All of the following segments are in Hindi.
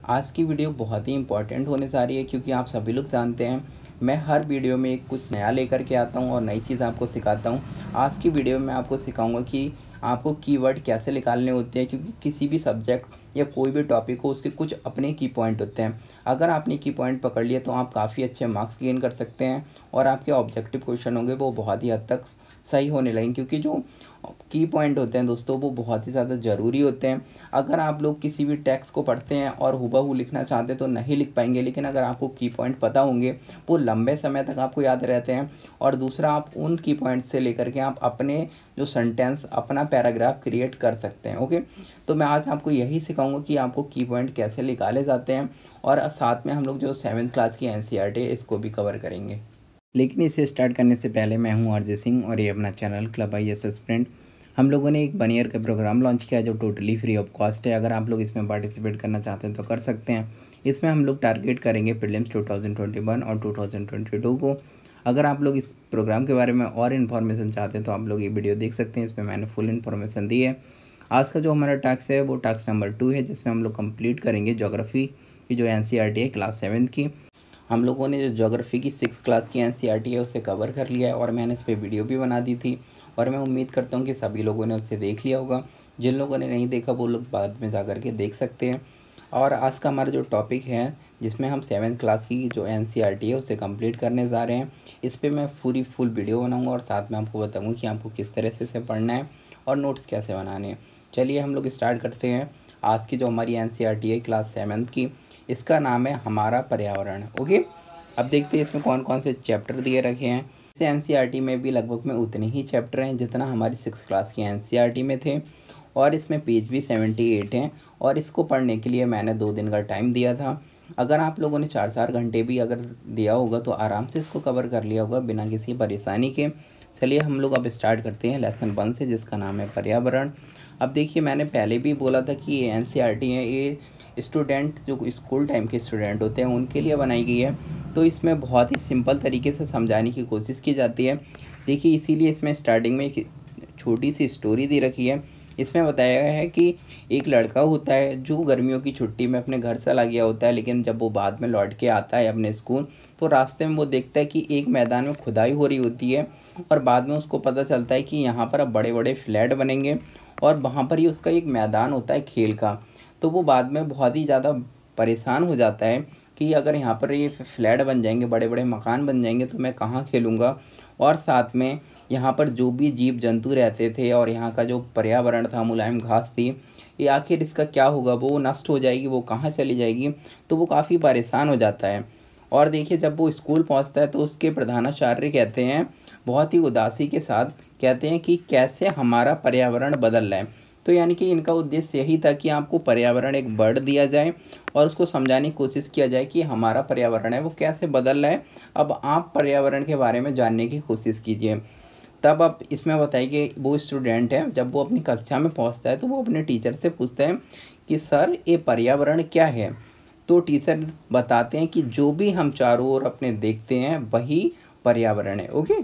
आज की वीडियो बहुत ही इंपॉर्टेंट होने जा रही है क्योंकि आप सभी लोग जानते हैं मैं हर वीडियो में कुछ नया लेकर के आता हूं और नई चीज़ आपको सिखाता हूं। आज की वीडियो में आपको सिखाऊंगा कि आपको कीवर्ड कैसे निकालने होते हैं, क्योंकि किसी भी सब्जेक्ट या कोई भी टॉपिक हो उसके कुछ अपने की पॉइंट होते हैं। अगर आपने की पॉइंट पकड़ लिए तो आप काफ़ी अच्छे मार्क्स गेन कर सकते हैं और आपके ऑब्जेक्टिव क्वेश्चन होंगे वो बहुत ही हद तक सही होने लगेंगे, क्योंकि जो की पॉइंट होते हैं दोस्तों वो बहुत ही ज़्यादा ज़रूरी होते हैं। अगर आप लोग किसी भी टेक्स्ट को पढ़ते हैं और हूबहू लिखना चाहते हैं तो नहीं लिख पाएंगे, लेकिन अगर आपको की पॉइंट पता होंगे वो लंबे समय तक आपको याद रहते हैं। और दूसरा, आप उन की पॉइंट से लेकर के आप अपने जो सेंटेंस, अपना पैराग्राफ क्रिएट कर सकते हैं। ओके, तो मैं आज आपको यही सिखाऊंगा कि आपको की पॉइंट कैसे निकाले जाते हैं और साथ में हम लोग जो 7th क्लास की NCERT है इसको भी कवर करेंगे। लेकिन इसे स्टार्ट करने से पहले मैं हूं अरिजीत सिंह और ये अपना चैनल क्लब IAS फ्रेंड। हम लोगों ने एक 1 ईयर का प्रोग्राम लॉन्च किया जो टोटली फ्री ऑफ कॉस्ट है। अगर आप लोग इसमें पार्टिसिपेट करना चाहते हैं तो कर सकते हैं। इसमें हम लोग टारगेट करेंगे प्रीलिम्स 2021 और 2022 को। अगर आप लोग इस प्रोग्राम के बारे में और इन्फॉर्मेशन चाहते हैं तो आप लोग ये वीडियो देख सकते हैं, इसमें मैंने फुल इन्फॉर्मेशन दी है। आज का जो हमारा टास्क है वो टास्क नंबर 2 है, जिसमें हम लोग कंप्लीट करेंगे ज्योग्राफी की जो NCERT है क्लास 7 की। हम लोगों ने जो ज्योग्राफी की 6th क्लास की NCERT है उसे कवर कर लिया है और मैंने इस पर वीडियो भी बना दी थी और मैं उम्मीद करता हूँ कि सभी लोगों ने उसे देख लिया होगा। जिन लोगों ने नहीं देखा वो लोग बाद में जा कर के देख सकते हैं। और आज का हमारा जो टॉपिक है जिसमें हम 7th क्लास की जो NCERT है उसे कंप्लीट करने जा रहे हैं, इस पर मैं पूरी फुल वीडियो बनाऊँगा और साथ में आपको बताऊँगा कि आपको किस तरह से इसे पढ़ना है और नोट्स कैसे बनाने हैं। चलिए हम लोग स्टार्ट करते हैं। आज की जो हमारी NCERT है क्लास 7th की, इसका नाम है हमारा पर्यावरण। ओके, अब देखते हैं इसमें कौन कौन से चैप्टर दिए रखे हैं। इस NCERT में भी लगभग में उतने ही चैप्टर हैं जितना हमारी 6th क्लास की NCERT में थे और इसमें पेज भी 78 हैं और इसको पढ़ने के लिए मैंने 2 दिन का टाइम दिया था। अगर आप लोगों ने 4-4 घंटे भी अगर दिया होगा तो आराम से इसको कवर कर लिया होगा बिना किसी परेशानी के। चलिए हम लोग अब स्टार्ट करते हैं लेसन 1 से, जिसका नाम है पर्यावरण। अब देखिए, मैंने पहले भी बोला था कि ये NCERT है, ये स्टूडेंट जो स्कूल टाइम के स्टूडेंट होते हैं उनके लिए बनाई गई है। तो इसमें बहुत ही सिंपल तरीके से समझाने की कोशिश की जाती है। देखिए, इसीलिए इसमें स्टार्टिंग में एक छोटी सी स्टोरी दी रखी है। इसमें बताया गया है कि एक लड़का होता है जो गर्मियों की छुट्टी में अपने घर चला गया होता है, लेकिन जब वो बाद में लौट के आता है अपने स्कूल तो रास्ते में वो देखता है कि एक मैदान में खुदाई हो रही होती है और बाद में उसको पता चलता है कि यहाँ पर अब बड़े बड़े फ्लैट बनेंगे और वहाँ पर ही उसका एक मैदान होता है खेल का। तो वो बाद में बहुत ही ज़्यादा परेशान हो जाता है कि अगर यहाँ पर ये फ्लैट बन जाएंगे, बड़े बड़े मकान बन जाएंगे तो मैं कहाँ खेलूँगा। और साथ में यहाँ पर जो भी जीव जंतु रहते थे और यहाँ का जो पर्यावरण था, मुलायम घास थी, ये आखिर इसका क्या होगा, वो नष्ट हो जाएगी, वो कहाँ चली जाएगी। तो वो काफ़ी परेशान हो जाता है। और देखिए, जब वो स्कूल पहुँचता है तो उसके प्रधानाचार्य कहते हैं, बहुत ही उदासी के साथ कहते हैं कि कैसे हमारा पर्यावरण बदल रहा है। तो यानी कि इनका उद्देश्य यही था कि आपको पर्यावरण एक वर्ड दिया जाए और उसको समझाने की कोशिश किया जाए कि हमारा पर्यावरण है वो कैसे बदल रहा है। अब आप पर्यावरण के बारे में जानने की कोशिश कीजिए। तब अब इसमें बताइए कि वो स्टूडेंट है जब वो अपनी कक्षा में पहुंचता है तो वो अपने टीचर से पूछता है कि सर ये पर्यावरण क्या है। तो टीचर बताते हैं कि जो भी हम चारों ओर अपने देखते हैं वही पर्यावरण है। ओके,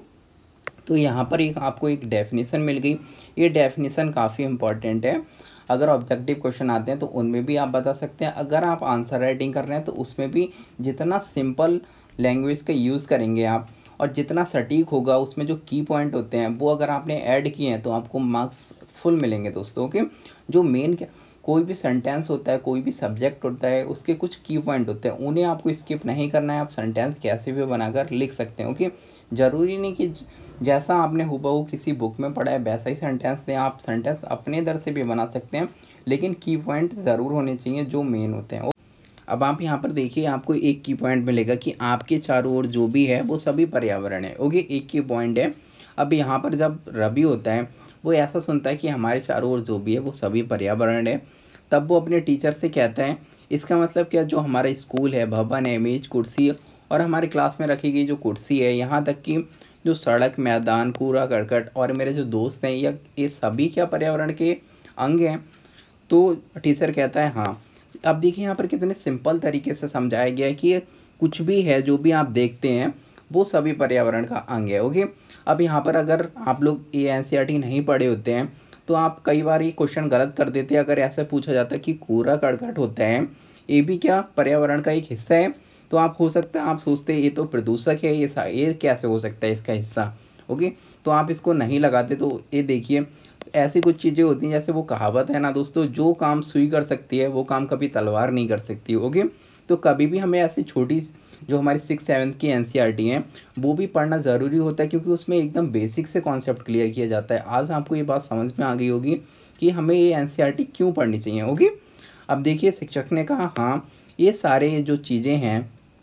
तो यहाँ पर एक आपको एक डेफिनेशन मिल गई। ये डेफिनेशन काफ़ी इंपॉर्टेंट है। अगर ऑब्जेक्टिव क्वेश्चन आते हैं तो उनमें भी आप बता सकते हैं। अगर आप आंसर राइटिंग कर रहे हैं तो उसमें भी जितना सिंपल लैंग्वेज का यूज़ करेंगे आप और जितना सटीक होगा, उसमें जो की पॉइंट होते हैं वो अगर आपने ऐड किए हैं तो आपको मार्क्स फुल मिलेंगे दोस्तों। ओके, जो मेन कोई भी सेंटेंस होता है, कोई भी सब्जेक्ट होता है, उसके कुछ की पॉइंट होते हैं, उन्हें आपको स्किप नहीं करना है। आप सेंटेंस कैसे भी बनाकर लिख सकते हैं। ओके, ज़रूरी नहीं कि जैसा आपने हूबहू किसी बुक में पढ़ा है वैसा ही सेंटेंस दें। आप सेंटेंस अपने दर से भी बना सकते हैं, लेकिन की पॉइंट ज़रूर होने चाहिए जो मेन होते हैं। अब आप यहाँ पर देखिए, आपको एक की पॉइंट मिलेगा कि आपके चारों ओर जो भी है वो सभी पर्यावरण है। ओके, एक की पॉइंट है। अब यहाँ पर जब रवि होता है वो ऐसा सुनता है कि हमारे चारों ओर जो भी है वो सभी पर्यावरण है, तब वो अपने टीचर से कहता है, इसका मतलब क्या, जो हमारा स्कूल है, भवन है, मेज, कुर्सी और हमारे क्लास में रखी गई जो कुर्सी है, यहाँ तक कि जो सड़क, मैदान, कूड़ा करकट और मेरे जो दोस्त हैं, ये सभी क्या पर्यावरण के अंग हैं। तो टीचर कहता है हाँ। अब देखिए यहाँ पर कितने सिंपल तरीके से समझाया गया है कि ये कुछ भी है जो भी आप देखते हैं वो सभी पर्यावरण का अंग है। ओके, अब यहाँ पर अगर आप लोग ये NCERT नहीं पढ़े होते हैं तो आप कई बार ये क्वेश्चन गलत कर देते हैं। अगर ऐसा पूछा जाता है कि कूड़ा करकट होता है ये भी क्या पर्यावरण का एक हिस्सा है। तो आप हो सकता है आप सोचते हैं ये तो प्रदूषक है, ये कैसे हो सकता है इसका हिस्सा। ओके, तो आप इसको नहीं लगाते। तो ये देखिए ऐसी कुछ चीज़ें होती हैं, जैसे वो कहावत है ना दोस्तों, जो काम सुई कर सकती है वो काम कभी तलवार नहीं कर सकती। ओके, तो कभी भी हमें ऐसी छोटी जो हमारी 6-7 की एनसीईआरटी हैं वो भी पढ़ना ज़रूरी होता है, क्योंकि उसमें एकदम बेसिक से कॉन्सेप्ट क्लियर किया जाता है। आज आपको ये बात समझ में आ गई होगी कि हमें ये एनसीईआरटी क्यों पढ़नी चाहिए। ओके, अब देखिए शिक्षक ने कहा हाँ ये सारे जो चीज़ें हैं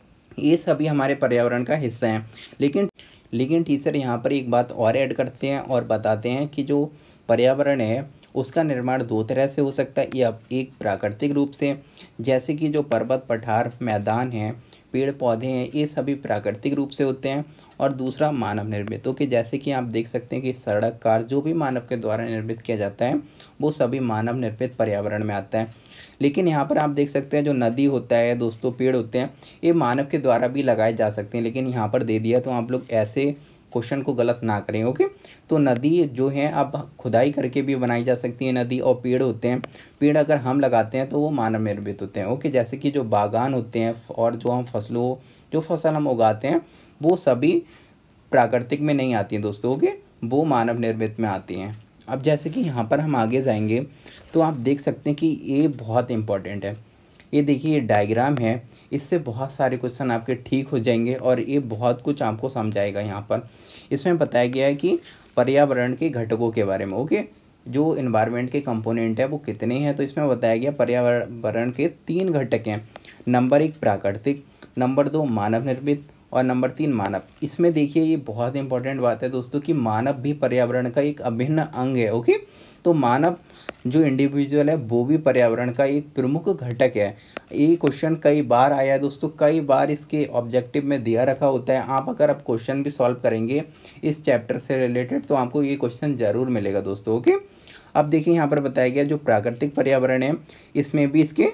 ये सभी हमारे पर्यावरण का हिस्सा हैं, लेकिन टीचर यहाँ पर एक बात और ऐड करते हैं और बताते हैं कि जो पर्यावरण है उसका निर्माण दो तरह से हो सकता है। या एक प्राकृतिक रूप से, जैसे कि जो पर्वत पठार मैदान हैं पेड़ पौधे हैं ये सभी प्राकृतिक रूप से होते हैं। और दूसरा मानव निर्मित। ओके, जैसे कि आप देख सकते हैं कि सड़क कार जो भी मानव के द्वारा निर्मित किया जाता है वो सभी मानव निर्मित पर्यावरण में आता है। लेकिन यहाँ पर आप देख सकते हैं जो नदी होता है दोस्तों, पेड़ होते हैं, ये मानव के द्वारा भी लगाए जा सकते हैं, लेकिन यहाँ पर दे दिया तो आप लोग ऐसे क्वेश्चन को गलत ना करें। ओके, तो नदी जो है अब खुदाई करके भी बनाई जा सकती है नदी। और पेड़ होते हैं, पेड़ अगर हम लगाते हैं तो वो मानव निर्मित होते हैं। ओके, जैसे कि जो बागान होते हैं और जो हम जो फसल हम उगाते हैं वो सभी प्राकृतिक में नहीं आती हैं दोस्तों। ओके, वो मानव निर्मित में आती हैं। अब जैसे कि यहाँ पर हम आगे जाएंगे तो आप देख सकते हैं कि ये बहुत इंपॉर्टेंट है। ये देखिए ये डायग्राम है, इससे बहुत सारे क्वेश्चन आपके ठीक हो जाएंगे और ये बहुत कुछ आपको समझाएगा। यहाँ पर इसमें बताया गया है कि पर्यावरण के घटकों के बारे में। ओके, जो इन्वायरमेंट के कंपोनेंट है वो कितने हैं, तो इसमें बताया गया पर्यावरण के 3 घटक हैं। नंबर 1 प्राकृतिक, नंबर 2 मानव निर्मित और नंबर 3 मानव। इसमें देखिए ये बहुत इंपॉर्टेंट बात है दोस्तों कि मानव भी पर्यावरण का एक अभिन्न अंग है। ओके, तो मानव जो इंडिविजुअल है वो भी पर्यावरण का एक प्रमुख घटक है। ये क्वेश्चन कई बार आया है दोस्तों, कई बार इसके ऑब्जेक्टिव में दिया रखा होता है। आप अगर आप क्वेश्चन भी सॉल्व करेंगे इस चैप्टर से रिलेटेड तो आपको ये क्वेश्चन ज़रूर मिलेगा दोस्तों। ओके, अब देखिए यहाँ पर बताया गया जो प्राकृतिक पर्यावरण है इसमें भी इसके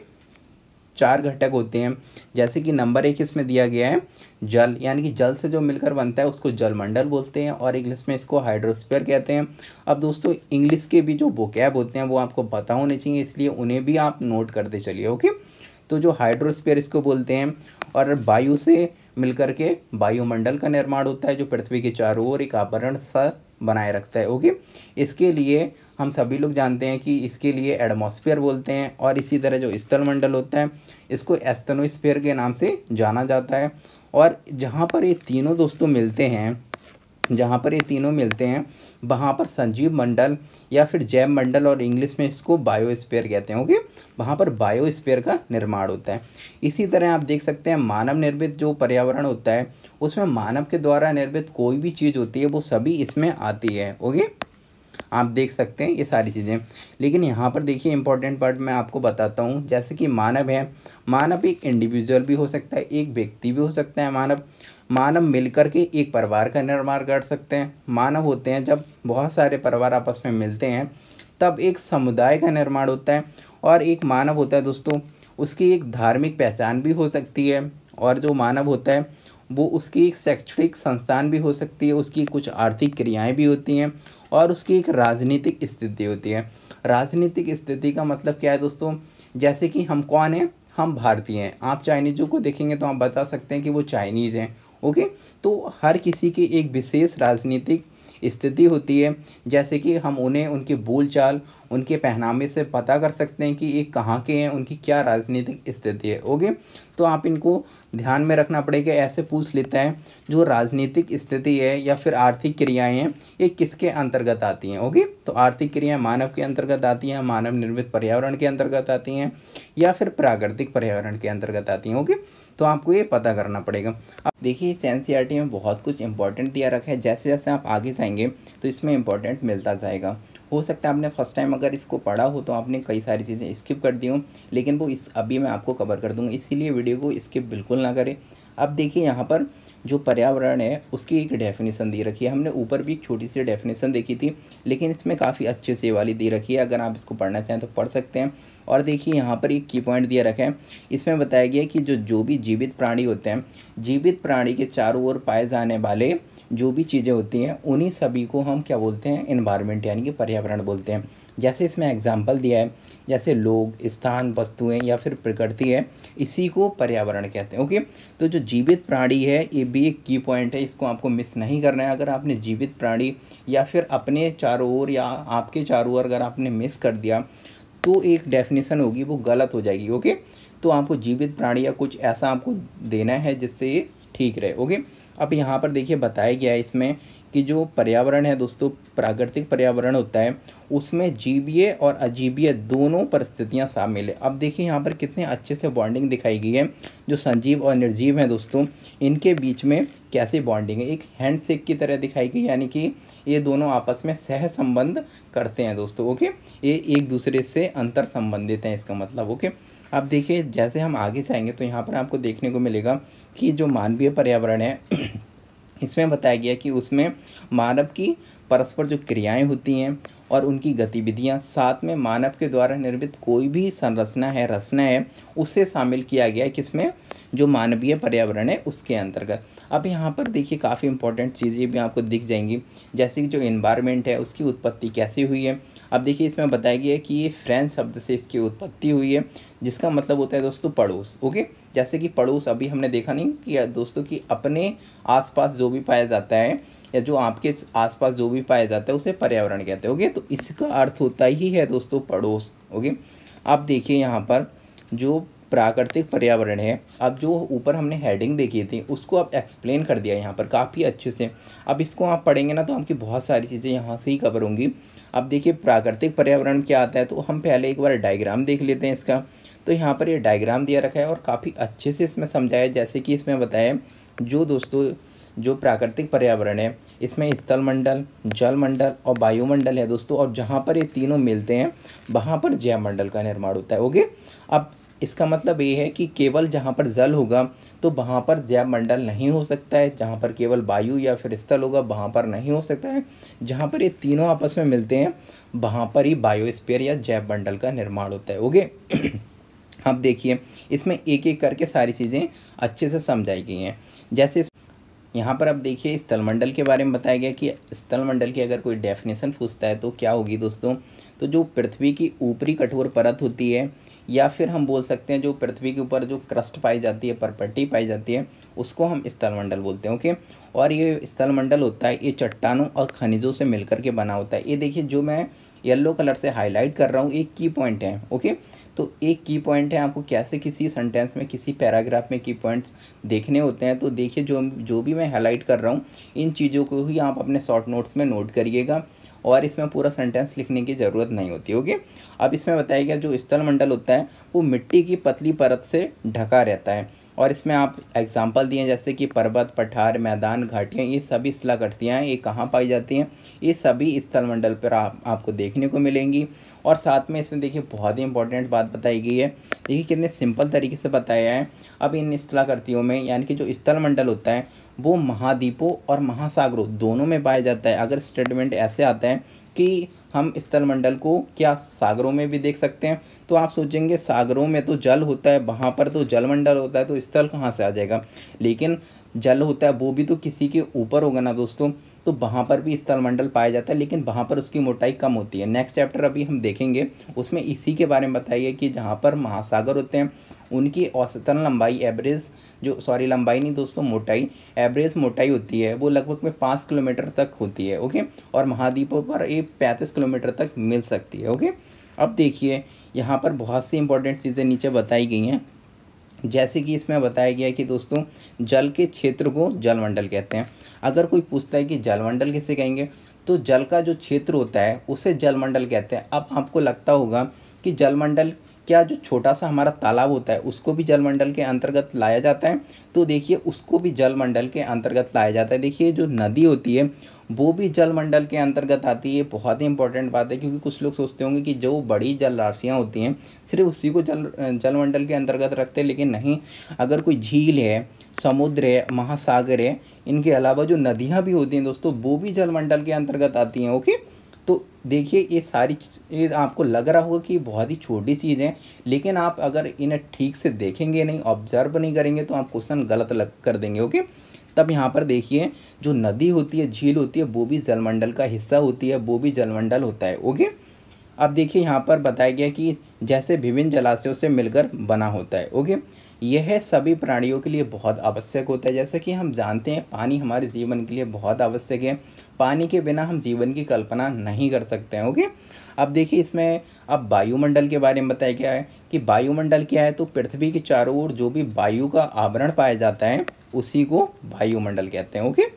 4 घटक होते हैं। जैसे कि नंबर 1 इसमें दिया गया है जल, यानी कि जल से जो मिलकर बनता है उसको जलमंडल बोलते हैं और इंग्लिश में इसको हाइड्रोस्फीयर कहते हैं। अब दोस्तों इंग्लिश के भी जो वोकैब होते हैं वो आपको पता होने चाहिए, इसलिए उन्हें भी आप नोट करते चलिए। ओके, तो जो हाइड्रोस्फीयर इसको बोलते हैं और वायु से मिलकर के वायुमंडल का निर्माण होता है जो पृथ्वी के चारों ओर एक आवरण सा बनाए रखता है। ओके, इसके लिए हम सभी लोग जानते हैं कि इसके लिए एटमॉस्फेयर बोलते हैं। और इसी तरह जो स्थलमंडल होता है इसको एस्थनोस्फीयर के नाम से जाना जाता है। और जहाँ पर ये तीनों दोस्तों मिलते हैं, वहाँ पर संजीव मंडल या फिर जैव मंडल और इंग्लिश में इसको बायोस्फीयर कहते हैं। ओके, वहाँ पर बायोस्फीयर का निर्माण होता है। इसी तरह आप देख सकते हैं मानव निर्मित जो पर्यावरण होता है उसमें मानव के द्वारा निर्मित कोई भी चीज़ होती है वो सभी इसमें आती है। ओके, आप देख सकते हैं ये सारी चीज़ें। लेकिन यहाँ पर देखिए इंपॉर्टेंट पार्ट मैं आपको बताता हूँ। जैसे कि मानव है, मानव एक इंडिविजुअल भी हो सकता है, एक व्यक्ति भी हो सकता है। मानव मिलकर के एक परिवार का निर्माण कर सकते हैं। मानव होते हैं जब बहुत सारे परिवार आपस में मिलते हैं तब एक समुदाय का निर्माण होता है। और एक मानव होता है दोस्तों उसकी एक धार्मिक पहचान भी हो सकती है। और जो मानव होता है वो उसकी एक शैक्षणिक संस्थान भी हो सकती है, उसकी कुछ आर्थिक क्रियाएं भी होती हैं और उसकी एक राजनीतिक स्थिति होती है। राजनीतिक स्थिति का मतलब क्या है दोस्तों, जैसे कि हम कौन हैं, हम भारतीय हैं। आप चाइनीज़ों को देखेंगे तो आप बता सकते हैं कि वो चाइनीज़ हैं। ओके, तो हर किसी की एक विशेष राजनीतिक स्थिति होती है। जैसे कि हम उन्हें उनके बोलचाल उनके पहनावे से पता कर सकते हैं कि ये कहाँ के हैं, उनकी क्या राजनीतिक स्थिति है। ओके, तो आप इनको ध्यान में रखना पड़ेगा। ऐसे पूछ लेता है जो राजनीतिक स्थिति है या फिर आर्थिक क्रियाएं हैं ये किसके अंतर्गत आती हैं। ओके, तो आर्थिक क्रियाएं मानव के अंतर्गत आती हैं, मानव निर्मित पर्यावरण के अंतर्गत आती हैं या फिर प्राकृतिक पर्यावरण के अंतर्गत आती हैं। ओके, तो आपको ये पता करना पड़ेगा। अब देखिए इस एनसीईआरटी में बहुत कुछ इंपॉर्टेंट दिया रखा है। जैसे जैसे आप आगे जाएंगे तो इसमें इंपॉर्टेंट मिलता जाएगा। हो सकता है आपने फर्स्ट टाइम अगर इसको पढ़ा हो तो आपने कई सारी चीज़ें स्किप कर दी हो, लेकिन वो अभी मैं आपको कवर कर दूँगा, इसीलिए वीडियो को स्किप बिल्कुल ना करें। अब देखिए यहाँ पर जो पर्यावरण है उसकी एक डेफिनेशन दी रखी है। हमने ऊपर भी एक छोटी सी डेफिनेशन देखी थी, लेकिन इसमें काफ़ी अच्छे से वाली दी रखी है। अगर आप इसको पढ़ना चाहें तो पढ़ सकते हैं। और देखिए यहाँ पर एक की पॉइंट दिया रखा है, इसमें बताया गया है कि जो भी जीवित प्राणी होते हैं, जीवित प्राणी के चारों ओर पाए जाने वाले जो भी चीज़ें होती हैं उन्हीं सभी को हम क्या बोलते हैं, एनवायरनमेंट यानी कि पर्यावरण बोलते हैं। जैसे इसमें एग्जाम्पल दिया है, जैसे लोग, स्थान, वस्तुएं या फिर प्रकृति है, इसी को पर्यावरण कहते हैं। ओके, तो जो जीवित प्राणी है ये भी एक की पॉइंट है, इसको आपको मिस नहीं करना है। अगर आपने जीवित प्राणी या फिर अपने चारों ओर या आपके चारों ओर अगर आपने मिस कर दिया तो एक डेफिनेशन होगी वो गलत हो जाएगी। ओके, तो आपको जीवित प्राणी या कुछ ऐसा आपको देना है जिससे ये ठीक रहे। ओके, अब यहाँ पर देखिए बताया गया है इसमें कि जो पर्यावरण है दोस्तों, प्राकृतिक पर्यावरण होता है, उसमें जीवीय और अजीवीय दोनों परिस्थितियां शामिल है। अब देखिए यहाँ पर कितने अच्छे से बॉन्डिंग दिखाई गई है। जो संजीव और निर्जीव हैं दोस्तों, इनके बीच में कैसे बॉन्डिंग है, एक हैंडशेक की तरह दिखाई गई, यानी कि ये दोनों आपस में सह संबंध करते हैं दोस्तों। ओके, ये एक दूसरे से अंतर संबंधित हैं, इसका मतलब। ओके, अब देखिए जैसे हम आगे जाएंगे तो यहाँ पर आपको देखने को मिलेगा कि जो मानवीय पर्यावरण है इसमें बताया गया कि उसमें मानव की परस्पर जो क्रियाएं होती हैं और उनकी गतिविधियां, साथ में मानव के द्वारा निर्मित कोई भी संरचना है, रचना है, उसे शामिल किया गया है किसमें, जो मानवीय पर्यावरण है उसके अंतर्गत। अब यहाँ पर देखिए काफ़ी इंपॉर्टेंट चीज़ें भी आपको दिख जाएंगी, जैसे कि जो एनवायरनमेंट है उसकी उत्पत्ति कैसे हुई है। अब देखिए इसमें बताया गया है कि ये फ्रेंच शब्द से इसकी उत्पत्ति हुई है, जिसका मतलब होता है दोस्तों पड़ोस। ओके, जैसे कि पड़ोस अभी हमने देखा नहीं कि दोस्तों कि अपने आसपास जो भी पाया जाता है या जो आपके आसपास जो भी पाया जाता है उसे पर्यावरण कहते हैं। ओके, तो इसका अर्थ होता ही है दोस्तों पड़ोस। ओके, अब देखिए यहाँ पर जो प्राकृतिक पर्यावरण है, अब जो ऊपर हमने हेडिंग देखी थी उसको अब एक्सप्लेन कर दिया यहाँ पर काफ़ी अच्छे से। अब इसको आप पढ़ेंगे ना तो आपकी बहुत सारी चीज़ें यहाँ से ही कवर होंगी। अब देखिए प्राकृतिक पर्यावरण क्या आता है, तो हम पहले एक बार डायग्राम देख लेते हैं इसका। तो यहाँ पर ये डायग्राम दिया रखा है और काफ़ी अच्छे से इसमें समझाया, जैसे कि इसमें बताया जो दोस्तों जो प्राकृतिक पर्यावरण है इसमें स्थल मंडल, जल मंडल और वायुमंडल है दोस्तों, और जहाँ पर ये तीनों मिलते हैं वहाँ पर जैव मंडल का निर्माण होता है। ओके, अब इसका मतलब ये है कि केवल जहाँ पर जल होगा तो वहाँ पर जैव मंडल नहीं हो सकता है, जहाँ पर केवल वायु या फिर स्थल होगा वहाँ पर नहीं हो सकता है, जहाँ पर ये तीनों आपस में मिलते हैं वहाँ पर ही बायोस्फीयर या जैव मंडल का निर्माण होता है। ओके अब देखिए इसमें एक एक करके सारी चीज़ें अच्छे से समझाई गई हैं। जैसे यहाँ पर अब देखिए स्थलमंडल के बारे में बताया गया कि स्थलमंडल की अगर कोई डेफिनेशन पूछता है तो क्या होगी दोस्तों, तो जो पृथ्वी की ऊपरी कठोर परत होती है, या फिर हम बोल सकते हैं जो पृथ्वी के ऊपर जो क्रस्ट पाई जाती है, परपट्टी पाई जाती है, उसको हम स्थलमंडल बोलते हैं। ओके, और ये स्थलमंडल होता है ये चट्टानों और खनिजों से मिलकर के बना होता है। ये देखिए जो मैं येलो कलर से हाईलाइट कर रहा हूँ एक की पॉइंट है। ओके, तो एक की पॉइंट है, आपको कैसे किसी सेंटेंस में किसी पैराग्राफ में की पॉइंट्स देखने होते हैं। तो देखिए जो भी मैं हाईलाइट कर रहा हूँ इन चीज़ों को ही आप अपने शॉर्ट नोट्स में नोट करिएगा, और इसमें पूरा सेंटेंस लिखने की ज़रूरत नहीं होती। ओके, अब इसमें बताया गया जो स्थलमंडल होता है वो मिट्टी की पतली परत से ढका रहता है, और इसमें आप एग्जाम्पल दिए जैसे कि पर्वत, पठार, मैदान, घाटियाँ, ये सभी शिलाकृतियाँ ये कहाँ पाई जाती हैं, ये सभी स्थलमंडल पर आपको देखने को मिलेंगी। और साथ में इसमें देखिए बहुत ही इंपॉर्टेंट बात बताई गई है, देखिए कितने सिंपल तरीके से बताया है। अब इन शिलाकृतियों में यानी कि जो स्थलमंडल होता है वो महाद्वीपों और महासागरों दोनों में पाया जाता है। अगर स्टेटमेंट ऐसे आता है कि हम स्थलमंडल को क्या सागरों में भी देख सकते हैं, तो आप सोचेंगे सागरों में तो जल होता है, वहाँ पर तो जलमंडल होता है, तो स्थल कहाँ से आ जाएगा। लेकिन जल होता है वो भी तो किसी के ऊपर होगा ना दोस्तों, तो वहाँ पर भी स्थलमंडल पाया जाता है, लेकिन वहाँ पर उसकी मोटाई कम होती है। नेक्स्ट चैप्टर अभी हम देखेंगे उसमें इसी के बारे में बताइए कि जहाँ पर महासागर होते हैं उनकी औसतन लंबाई एवरेज लंबाई नहीं दोस्तों, मोटाई, एवरेज मोटाई होती है वो लगभग में 5 किलोमीटर तक होती है। ओके, और महाद्वीपों पर ये 35 किलोमीटर तक मिल सकती है। ओके, अब देखिए यहाँ पर बहुत सी इंपॉर्टेंट चीज़ें नीचे बताई गई हैं, जैसे कि इसमें बताया गया है कि दोस्तों जल के क्षेत्र को जलमंडल कहते हैं। अगर कोई पूछता है कि जलमंडल किसे कहेंगे, तो जल का जो क्षेत्र होता है उसे जलमंडल कहते हैं। अब आपको लगता होगा कि जलमंडल क्या जो छोटा सा हमारा तालाब होता है उसको भी जलमंडल के अंतर्गत लाया जाता है, तो देखिए उसको भी जलमंडल के अंतर्गत लाया जाता है। देखिए जो नदी होती है वो भी जलमंडल के अंतर्गत आती है। बहुत ही इंपॉर्टेंट बात है, क्योंकि कुछ लोग सोचते होंगे कि जो बड़ी जल राशियाँ होती हैं सिर्फ उसी को जलमंडल के अंतर्गत रखते हैं, लेकिन नहीं। अगर कोई झील है, समुद्र है, महासागर है, इनके अलावा जो नदियाँ भी होती हैं दोस्तों वो भी जलमंडल के अंतर्गत आती हैं। ओके, तो देखिए ये आपको लग रहा होगा कि बहुत ही छोटी चीज़ है, लेकिन आप अगर इन्हें ठीक से देखेंगे नहीं, ऑब्जर्व नहीं करेंगे तो आप क्वेश्चन गलत कर देंगे। ओके, तब यहाँ पर देखिए जो नदी होती है, झील होती है, वो भी जलमंडल का हिस्सा होती है, वो भी जलमंडल होता है। ओके, अब देखिए यहाँ पर बताया गया कि जैसे विभिन्न जलाशयों से मिलकर बना होता है। ओके, यह सभी प्राणियों के लिए बहुत आवश्यक होता है। जैसे कि हम जानते हैं पानी हमारे जीवन के लिए बहुत आवश्यक है। पानी के बिना हम जीवन की कल्पना नहीं कर सकते हैं। ओके, अब देखिए इसमें अब वायुमंडल के बारे में बताया गया है कि वायुमंडल क्या है। तो पृथ्वी के चारों ओर जो भी वायु का आवरण पाया जाता है उसी को वायुमंडल कहते हैं। ओके,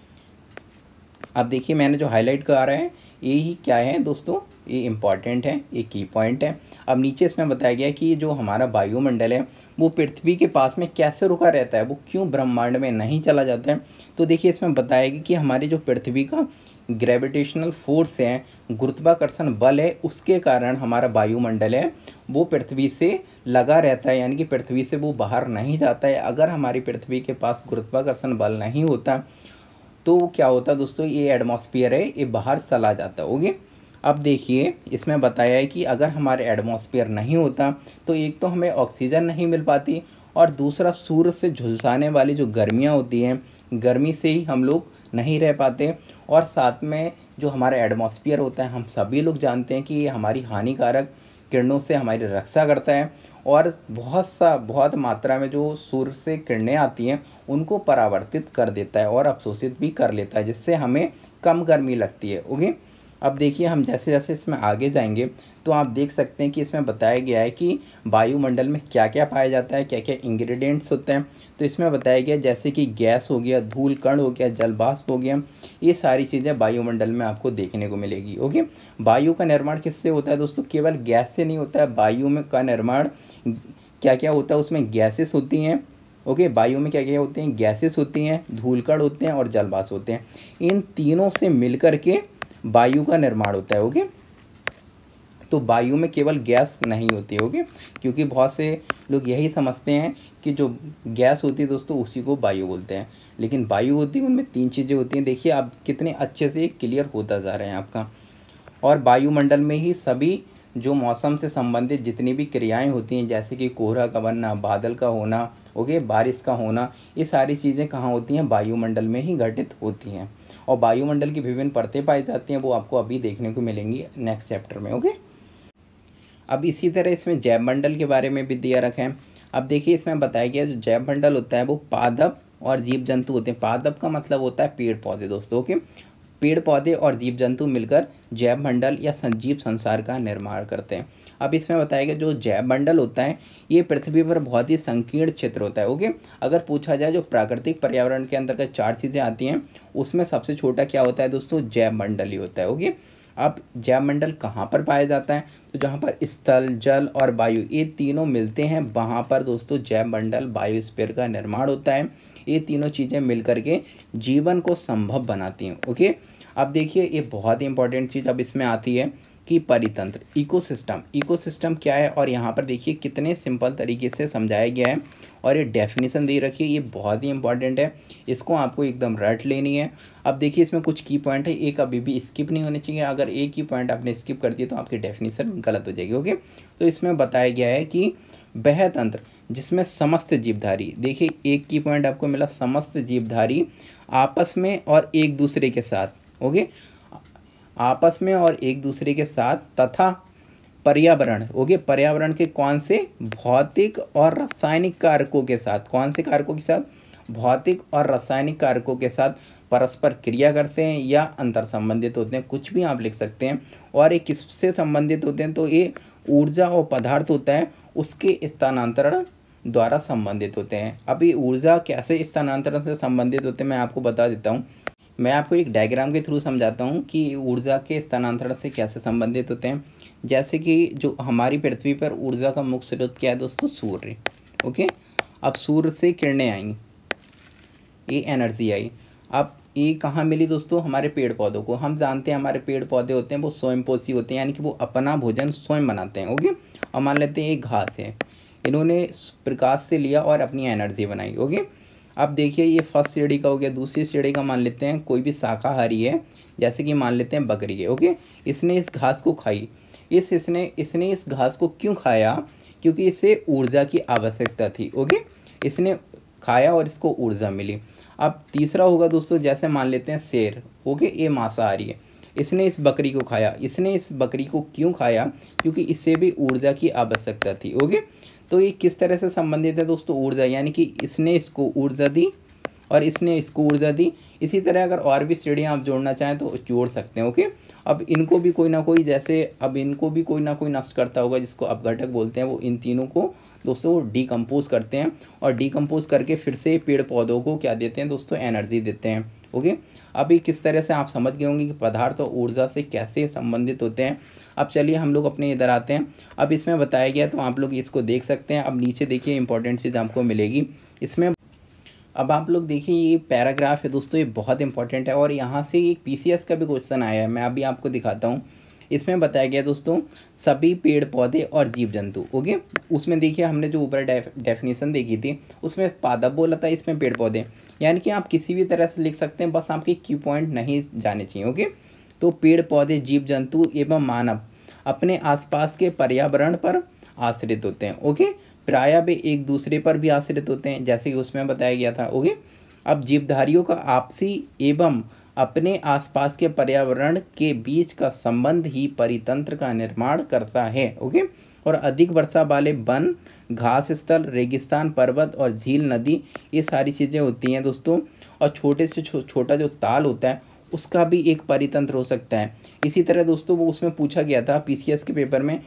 अब देखिए मैंने जो हाईलाइट करा है ये ही क्या है दोस्तों, ये इम्पॉर्टेंट है, ये की पॉइंट है। अब नीचे इसमें बताया गया कि जो हमारा वायुमंडल है वो पृथ्वी के पास में कैसे रुका रहता है, वो क्यों ब्रह्मांड में नहीं चला जाता है। तो देखिए इसमें बताया गया कि हमारी जो पृथ्वी का ग्रेविटेशनल फोर्स है, गुरुत्वाकर्षण बल है, उसके कारण हमारा वायुमंडल है वो पृथ्वी से लगा रहता है, यानी कि पृथ्वी से वो बाहर नहीं जाता है। अगर हमारी पृथ्वी के पास गुरुत्वाकर्षण बल नहीं होता तो क्या होता दोस्तों, ये एटमॉस्फेयर है ये बाहर चला जाता। ओके, अब देखिए इसमें बताया है कि अगर हमारे एटमॉस्फेयर नहीं होता तो एक तो हमें ऑक्सीजन नहीं मिल पाती, और दूसरा सूर्य से झुलसाने वाली जो गर्मियाँ होती हैं, गर्मी से ही हम लोग नहीं रह पाते। और साथ में जो हमारा एटमॉस्फेयर होता है हम सभी लोग जानते हैं कि ये हमारी हानिकारक किरणों से हमारी रक्षा करता है, और बहुत मात्रा में जो सूर्य से किरणें आती हैं उनको परावर्तित कर देता है और अवशोषित भी कर लेता है, जिससे हमें कम गर्मी लगती है। ओके, अब देखिए हम जैसे जैसे इसमें आगे जाएंगे तो आप देख सकते हैं कि इसमें बताया गया है कि वायुमंडल में क्या क्या पाया जाता है, क्या क्या इंग्रेडिएंट्स होते हैं। तो इसमें बताया गया जैसे कि गैस हो गया, धूल कण हो गया, जल वाष्प हो गया, ये सारी चीज़ें वायुमंडल में आपको देखने को मिलेगी। ओके, वायु का निर्माण किससे होता है दोस्तों, केवल गैस से नहीं होता है। वायु में का निर्माण क्या क्या होता है, उसमें गैसेस होती हैं। ओके, वायु में क्या क्या होते हैं, गैसेस होती हैं, धूलकण होते हैं और जल वाष्प होते हैं। इन तीनों से मिलकर के वायु का निर्माण होता है। ओके, तो वायु में केवल गैस नहीं होती है। ओके, क्योंकि बहुत से लोग यही समझते हैं कि जो गैस होती है दोस्तों उसी को वायु बोलते हैं, लेकिन वायु होती है उनमें तीन चीज़ें होती हैं। देखिए आप कितने अच्छे से क्लियर होता जा रहे हैं आपका। और वायुमंडल में ही सभी जो मौसम से संबंधित जितनी भी क्रियाएं होती हैं, जैसे कि कोहरा का बनना, बादल का होना, ओके, बारिश का होना, ये सारी चीज़ें कहाँ होती हैं, वायुमंडल में ही घटित होती हैं। और वायुमंडल की विभिन्न परतें पाई जाती हैं, वो आपको अभी देखने को मिलेंगी नेक्स्ट चैप्टर में। ओके, अब इसी तरह इसमें जैवमंडल के बारे में भी दिया रखा है। अब देखिए इसमें बताया गया जो जैवमंडल होता है वो पादप और जीव जंतु होते हैं। पादप का मतलब होता है पेड़ पौधे दोस्तों। ओके, पेड़ पौधे और जीव जंतु मिलकर जैवमंडल या सजीव संसार का निर्माण करते हैं। अब इसमें बताया गया जो जैवमंडल होता है ये पृथ्वी पर बहुत ही संकीर्ण क्षेत्र होता है। ओके, अगर पूछा जाए जो प्राकृतिक पर्यावरण के अंतर्गत चार चीज़ें आती हैं उसमें सबसे छोटा क्या होता है दोस्तों, जैवमंडल ही होता है। ओके, अब जैवमंडल कहाँ पर पाया जाता है, तो जहाँ पर स्थल, जल और वायु ये तीनों मिलते हैं वहाँ पर दोस्तों जैवमंडल बायोस्फीयर का निर्माण होता है। ये तीनों चीज़ें मिलकर के जीवन को संभव बनाती हैं। ओके, अब देखिए ये बहुत ही इंपॉर्टेंट चीज़ अब इसमें आती है कि परितंत्र, इकोसिस्टम। इकोसिस्टम क्या है, और यहाँ पर देखिए कितने सिंपल तरीके से समझाया गया है और ये डेफिनेशन दे रखी है, ये बहुत ही इंपॉर्टेंट है, इसको आपको एकदम रट लेनी है। अब देखिए इसमें कुछ की पॉइंट है, एक कभी भी स्किप नहीं होने चाहिए। अगर एक ही पॉइंट आपने स्किप कर दिया तो आपकी डेफिनेशन गलत हो जाएगी। ओके, तो इसमें बताया गया है कि वह तंत्र जिसमें समस्त जीवधारी, देखिए एक की पॉइंट आपको मिला, समस्त जीवधारी आपस में और एक दूसरे के साथ, ओके, आपस में और एक दूसरे के साथ तथा पर्यावरण, ओके, पर्यावरण के कौन से भौतिक और रासायनिक कारकों के साथ, कौन से कारकों के साथ, भौतिक और रासायनिक कारकों के साथ परस्पर क्रिया करते हैं या अंतर संबंधित होते हैं, कुछ भी आप लिख सकते हैं। और ये किससे संबंधित होते हैं, तो ये ऊर्जा और पदार्थ होता है उसके स्थानांतरण द्वारा संबंधित होते हैं। अब ये ऊर्जा कैसे स्थानांतरण से संबंधित होते हैं मैं आपको बता देता हूँ। मैं आपको एक डायग्राम के थ्रू समझाता हूँ कि ऊर्जा के स्थानांतरण से कैसे संबंधित होते हैं। जैसे कि जो हमारी पृथ्वी पर ऊर्जा का मुख्य स्रोत क्या है दोस्तों, सूर्य। ओके, अब सूर्य से किरणें आई, ये एनर्जी आई। अब ये कहाँ मिली दोस्तों, हमारे पेड़ पौधों को। हम जानते हैं हमारे पेड़ पौधे होते हैं वो स्वयंपोषी होते हैं, यानी कि वो अपना भोजन स्वयं बनाते हैं। ओके, और मान लेते हैं एक घास है, इन्होंने प्रकाश से लिया और अपनी एनर्जी बनाई। ओके, अब देखिए ये फर्स्ट श्रेणी का हो गया। दूसरी श्रेणी का मान लेते हैं कोई भी शाकाहारी है, जैसे कि मान लेते हैं बकरी है। ओके, इसने इस घास को खाई, इसने इस घास को क्यों खाया, क्योंकि इसे ऊर्जा की आवश्यकता थी। ओके, इसने खाया और इसको ऊर्जा मिली। अब तीसरा होगा दोस्तों, जैसे मान लेते हैं शेर। ओके, ये मांसाहारी है, इसने इस बकरी को खाया। इसने इस बकरी को क्यों खाया? क्योंकि इसे भी ऊर्जा की आवश्यकता थी। ओके, तो ये किस तरह से संबंधित है दोस्तों? ऊर्जा, यानी कि इसने इसको ऊर्जा दी और इसने इसको ऊर्जा दी। इसी तरह अगर और भी श्रेणियाँ आप जोड़ना चाहें तो जोड़ सकते हैं। ओके, अब इनको भी कोई ना कोई, जैसे अब इनको भी कोई ना कोई नष्ट करता होगा, जिसको अपघटक बोलते हैं। वो इन तीनों को दोस्तों डिकम्पोज करते हैं और डिकम्पोज करके फिर से पेड़ पौधों को क्या देते हैं दोस्तों? एनर्जी देते हैं। ओके, अभी किस तरह से आप समझ गए होंगे कि पदार्थ और ऊर्जा से कैसे संबंधित होते हैं। अब चलिए हम लोग अपने इधर आते हैं। अब इसमें बताया गया तो आप लोग इसको देख सकते हैं। अब नीचे देखिए इंपॉर्टेंट चीज़ आपको मिलेगी इसमें। अब आप लोग देखिए ये पैराग्राफ है दोस्तों, ये बहुत इंपॉर्टेंट है और यहाँ से एक पीसीएस का भी क्वेश्चन आया है। मैं अभी आपको दिखाता हूँ। इसमें बताया गया दोस्तों सभी पेड़ पौधे और जीव जंतु। ओके, उसमें देखिए हमने जो ऊपर डेफिनेशन देखी थी उसमें पादप बोला था, इसमें पेड़ पौधे। यानी कि आप किसी भी तरह से लिख सकते हैं, बस आपके की पॉइंट नहीं जाने चाहिए। ओके, तो पेड़ पौधे, जीव जंतु एवं मानव अपने आसपास के पर्यावरण पर आश्रित होते हैं। ओके, प्रायः वे एक दूसरे पर भी आश्रित होते हैं, जैसे कि उसमें बताया गया था। ओके, अब जीवधारियों का आपसी एवं अपने आसपास के पर्यावरण के बीच का संबंध ही परितंत्र का निर्माण करता है। ओके, और अधिक वर्षा वाले वन, घास स्थल, रेगिस्तान, पर्वत और झील, नदी, ये सारी चीज़ें होती हैं दोस्तों। और छोटे से छोटा जो ताल होता है उसका भी एक परितंत्र हो सकता है। इसी तरह दोस्तों वो उसमें पूछा गया था पीसीएस के पेपर में,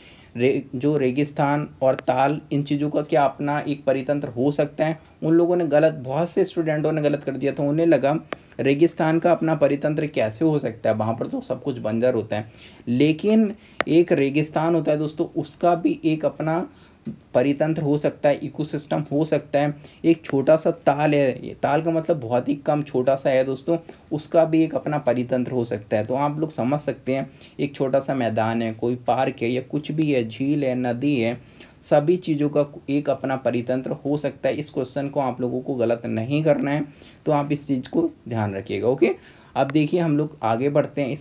जो रेगिस्तान और ताल, इन चीज़ों का क्या अपना एक परितंत्र हो सकता है? उन लोगों ने गलत, बहुत से स्टूडेंटों ने गलत कर दिया था। उन्हें लगा रेगिस्तान का अपना परितंत्र कैसे हो सकता है, वहाँ पर तो सब कुछ बंजर होता है। लेकिन एक रेगिस्तान होता है दोस्तों, उसका भी एक अपना परितंत्र हो सकता है, इकोसिस्टम हो सकता है। एक छोटा सा ताल है, ताल का मतलब बहुत ही कम छोटा सा है दोस्तों, उसका भी एक अपना परितंत्र हो सकता है। तो आप लोग समझ सकते हैं, एक छोटा सा मैदान है, कोई पार्क है या कुछ भी है, झील है, नदी है, सभी चीज़ों का एक अपना परितंत्र हो सकता है। इस क्वेश्चन को आप लोगों को गलत नहीं करना है, तो आप इस चीज़ को ध्यान रखिएगा। ओके, अब देखिए हम लोग आगे बढ़ते हैं।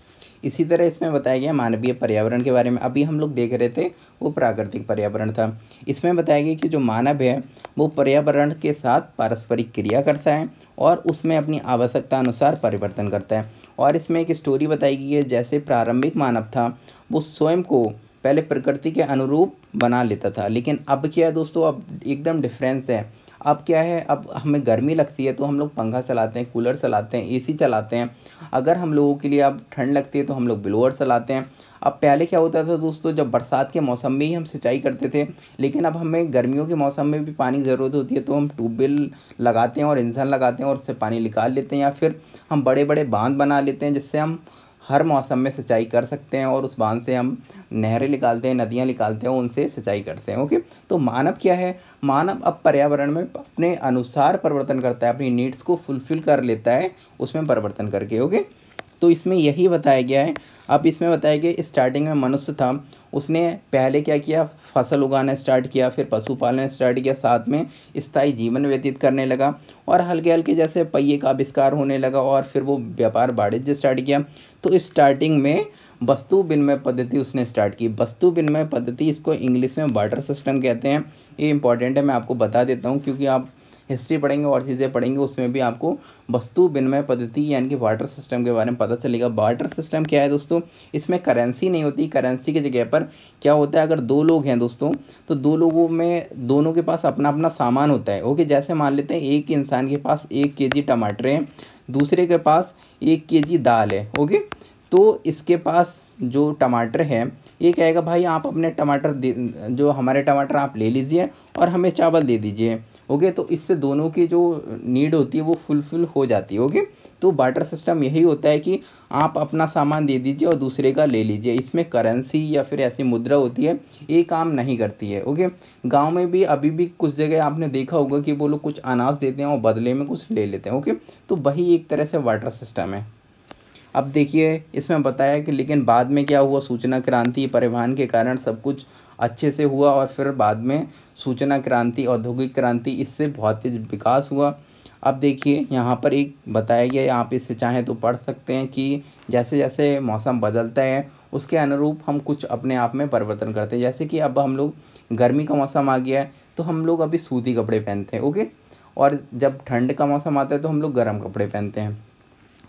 इसी तरह इसमें बताया गया मानवीय पर्यावरण के बारे में। अभी हम लोग देख रहे थे वो प्राकृतिक पर्यावरण था। इसमें बताया गया कि जो मानव है वो पर्यावरण के साथ पारस्परिक क्रिया करता है और उसमें अपनी आवश्यकता अनुसार परिवर्तन करता है। और इसमें एक स्टोरी बताई गई है, जैसे प्रारंभिक मानव था वो स्वयं को पहले प्रकृति के अनुरूप बना लेता था, लेकिन अब क्या है दोस्तों? अब एकदम डिफरेंस है। अब क्या है, अब हमें गर्मी लगती है तो हम लोग पंखा चलाते हैं, कूलर चलाते हैं, एसी चलाते हैं। अगर हम लोगों के लिए अब ठंड लगती है तो हम लोग ब्लोअर चलाते हैं। अब पहले क्या होता था दोस्तों, जब बरसात के मौसम में ही हम सिंचाई करते थे, लेकिन अब हमें गर्मियों के मौसम में भी पानी की ज़रूरत होती है, तो हम ट्यूबवेल लगाते हैं और इंजन लगाते हैं और उससे पानी निकाल लेते हैं, या फिर हम बड़े बड़े बांध बना लेते हैं जिससे हम हर मौसम में सिंचाई कर सकते हैं और उस बांध से हम नहरें निकालते हैं, नदियाँ निकालते हैं, उनसे सिंचाई करते हैं। ओके, तो मानव क्या है? मानव अब पर्यावरण में अपने अनुसार परिवर्तन करता है, अपनी नीड्स को फुलफ़िल कर लेता है उसमें परिवर्तन करके। ओके, तो इसमें यही बताया गया है। अब इसमें बताया गया स्टार्टिंग में मनुष्य था, उसने पहले क्या किया? फसल उगाना स्टार्ट किया, फिर पशुपालन स्टार्ट किया, साथ में स्थायी जीवन व्यतीत करने लगा और हल्के हल्के जैसे पहिए का आविष्कार होने लगा और फिर वो व्यापार वाणिज्य स्टार्ट किया। तो स्टार्टिंग में वस्तु विनिमय पद्धति उसने स्टार्ट की। वस्तु विनिमय पद्धति, इसको इंग्लिश में बार्टर सिस्टम कहते हैं। ये इंपॉर्टेंट है, मैं आपको बता देता हूँ, क्योंकि आप हिस्ट्री पढ़ेंगे और चीज़ें पढ़ेंगे उसमें भी आपको वस्तु विनिमय पद्धति यानी कि बार्टर सिस्टम के बारे में पता चलेगा। बार्टर सिस्टम क्या है दोस्तों? इसमें करेंसी नहीं होती। करेंसी की जगह पर क्या होता है, अगर दो लोग हैं दोस्तों तो दो लोगों में दोनों के पास अपना अपना सामान होता है। ओके, जैसे मान लेते हैं एक इंसान के पास 1 केजी टमाटर है, दूसरे के पास 1 केजी दाल है। ओके, तो इसके पास जो टमाटर है ये कहेगा भाई आप अपने टमाटर जो हमारे टमाटर आप ले लीजिए और हमें चावल दे दीजिए। ओके, तो इससे दोनों की जो नीड होती है वो फुलफिल हो जाती है। ओके, तो बार्टर सिस्टम यही होता है कि आप अपना सामान दे दीजिए और दूसरे का ले लीजिए। इसमें करेंसी या फिर ऐसी मुद्रा होती है, ये काम नहीं करती है। ओके, गांव में भी अभी भी कुछ जगह आपने देखा होगा कि वो लोग कुछ अनाज देते हैं और बदले में कुछ ले लेते हैं। ओके, तो वही एक तरह से बार्टर सिस्टम है। अब देखिए इसमें बताया कि लेकिन बाद में क्या हुआ, सूचना क्रांति, परिवहन के कारण सब कुछ अच्छे से हुआ और फिर बाद में सूचना क्रांति, औद्योगिक क्रांति, इससे बहुत तेज विकास हुआ। अब देखिए यहाँ पर एक बताया गया, आप इससे चाहें तो पढ़ सकते हैं कि जैसे जैसे मौसम बदलता है उसके अनुरूप हम कुछ अपने आप में परिवर्तन करते हैं। जैसे कि अब हम लोग गर्मी का मौसम आ गया है तो हम लोग अभी सूती कपड़े पहनते हैं। ओके, और जब ठंड का मौसम आता है तो हम लोग गर्म कपड़े पहनते हैं।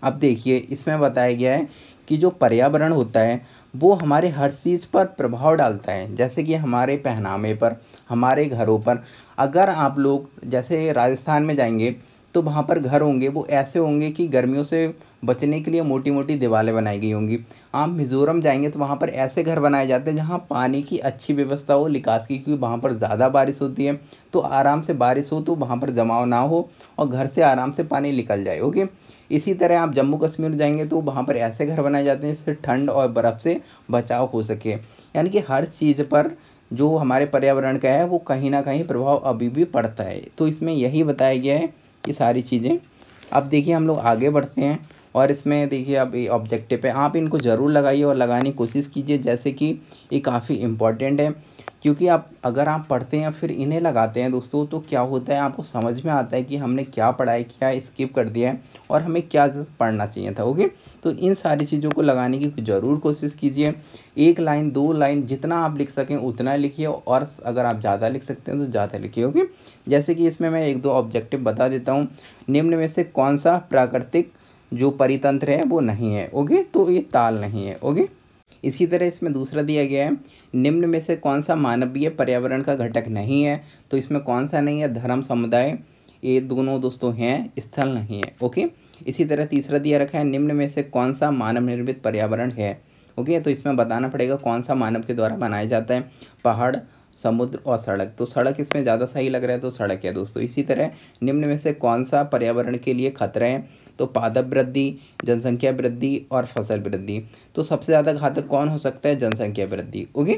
अब देखिए इसमें बताया गया है कि जो पर्यावरण होता है वो हमारे हर चीज़ पर प्रभाव डालता है, जैसे कि हमारे पहनावे पर, हमारे घरों पर। अगर आप लोग जैसे राजस्थान में जाएंगे तो वहाँ पर घर होंगे वो ऐसे होंगे कि गर्मियों से बचने के लिए मोटी मोटी दीवारें बनाई गई होंगी। आप मिज़ोरम जाएंगे तो वहाँ पर ऐसे घर बनाए जाते हैं जहाँ पानी की अच्छी व्यवस्था हो, निकास की, क्योंकि वहाँ पर ज़्यादा बारिश होती है तो आराम से बारिश हो तो वहाँ पर जमाव ना हो और घर से आराम से पानी निकल जाए। ओके। इसी तरह आप जम्मू कश्मीर जाएंगे तो वहाँ पर ऐसे घर बनाए जाते हैं जिससे ठंड और बर्फ़ से बचाव हो सके। यानी कि हर चीज़ पर जो हमारे पर्यावरण का है वो कहीं ना कहीं प्रभाव अभी भी पड़ता है। तो इसमें यही बताया गया है ये सारी चीज़ें। अब देखिए हम लोग आगे बढ़ते हैं और इसमें देखिए अब ये ऑब्जेक्टिव है, आप इनको ज़रूर लगाइए और लगाने की कोशिश कीजिए, जैसे कि ये काफ़ी इम्पॉर्टेंट है। क्योंकि आप अगर आप पढ़ते हैं फिर इन्हें लगाते हैं दोस्तों तो क्या होता है आपको समझ में आता है कि हमने क्या पढ़ा है, क्या स्किप कर दिया है और हमें क्या पढ़ना चाहिए था। ओके। तो इन सारी चीज़ों को लगाने की ज़रूर कोशिश कीजिए। 1 लाइन 2 लाइन जितना आप लिख सकें उतना लिखिए, और अगर आप ज़्यादा लिख सकते हैं तो ज़्यादा लिखिए। ओके। जैसे कि इसमें मैं 1-2 ऑब्जेक्टिव बता देता हूँ। निम्न में से कौन सा प्राकृतिक जो परितंत्र है वो नहीं है। ओके। तो ये ताल नहीं है। ओके। इसी तरह इसमें दूसरा दिया गया है, निम्न में से कौन सा मानवीय पर्यावरण का घटक नहीं है। तो इसमें कौन सा नहीं है, धर्म समुदाय, ये दोनों दोस्तों हैं, स्थल नहीं है। ओके। इसी तरह तीसरा दिया रखा है, निम्न में से कौन सा मानव निर्मित पर्यावरण है। ओके। तो इसमें बताना पड़ेगा कौन सा मानव के द्वारा बनाया जाता है, पहाड़, समुद्र और सड़क। तो सड़क इसमें ज़्यादा सही लग रहा है तो सड़क है दोस्तों। इसी तरह निम्न में से कौन सा पर्यावरण के लिए खतरा है, तो पादप वृद्धि, जनसंख्या वृद्धि और फसल वृद्धि। तो सबसे ज़्यादा घातक कौन हो सकता है, जनसंख्या वृद्धि। ओके।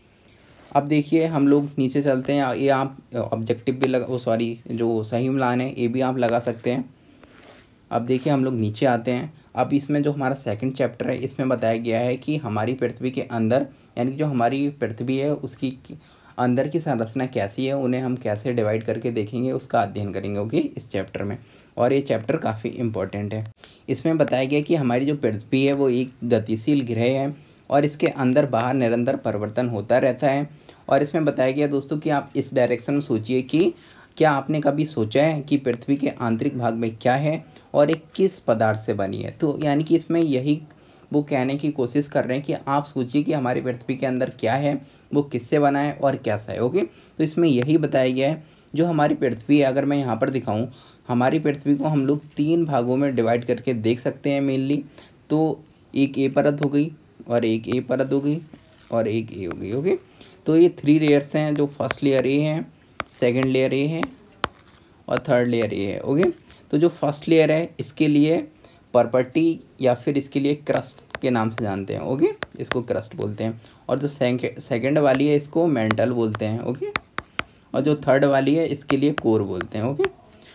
अब देखिए हम लोग नीचे चलते हैं, ये आप ऑब्जेक्टिव भी लगा, सॉरी जो सही मिलान है ये भी आप लगा सकते हैं। अब देखिए हम लोग नीचे आते हैं। अब इसमें जो हमारा सेकंड चैप्टर है इसमें बताया गया है कि हमारी पृथ्वी के अंदर, यानी कि जो हमारी पृथ्वी है उसकी अंदर की संरचना कैसी है, उन्हें हम कैसे डिवाइड करके देखेंगे, उसका अध्ययन करेंगे। ओके। इस चैप्टर में, और ये चैप्टर काफ़ी इम्पोर्टेंट है। इसमें बताया गया कि हमारी जो पृथ्वी है वो एक गतिशील ग्रह है और इसके अंदर बाहर निरंतर परिवर्तन होता रहता है। और इसमें बताया गया दोस्तों कि आप इस डायरेक्शन में सोचिए कि क्या आपने कभी सोचा है कि पृथ्वी के आंतरिक भाग में क्या है और एक किस पदार्थ से बनी है। तो यानी कि इसमें यही वो कहने की कोशिश कर रहे हैं कि आप सोचिए कि हमारी पृथ्वी के अंदर क्या है, वो किससे बना है और कैसा है। ओके। तो इसमें यही बताया गया है, जो हमारी पृथ्वी है, अगर मैं यहाँ पर दिखाऊं, हमारी पृथ्वी को हम लोग 3 भागों में डिवाइड करके देख सकते हैं मेनली। तो एक ए परत हो गई और एक ए परत हो गई और एक ए हो गई। ओके। तो ये 3 लेयर्स हैं, जो फर्स्ट लेयर ए है, सेकेंड लेयर ए है और थर्ड लेयर ए है। ओके। तो जो फर्स्ट लेयर है इसके लिए पर्पटी या फिर इसके लिए क्रस्ट के नाम से जानते हैं। ओके। इसको क्रस्ट बोलते हैं। और जो सेकंड वाली है इसको मेंटल बोलते हैं। ओके। और जो थर्ड वाली है इसके लिए कोर बोलते हैं। ओके।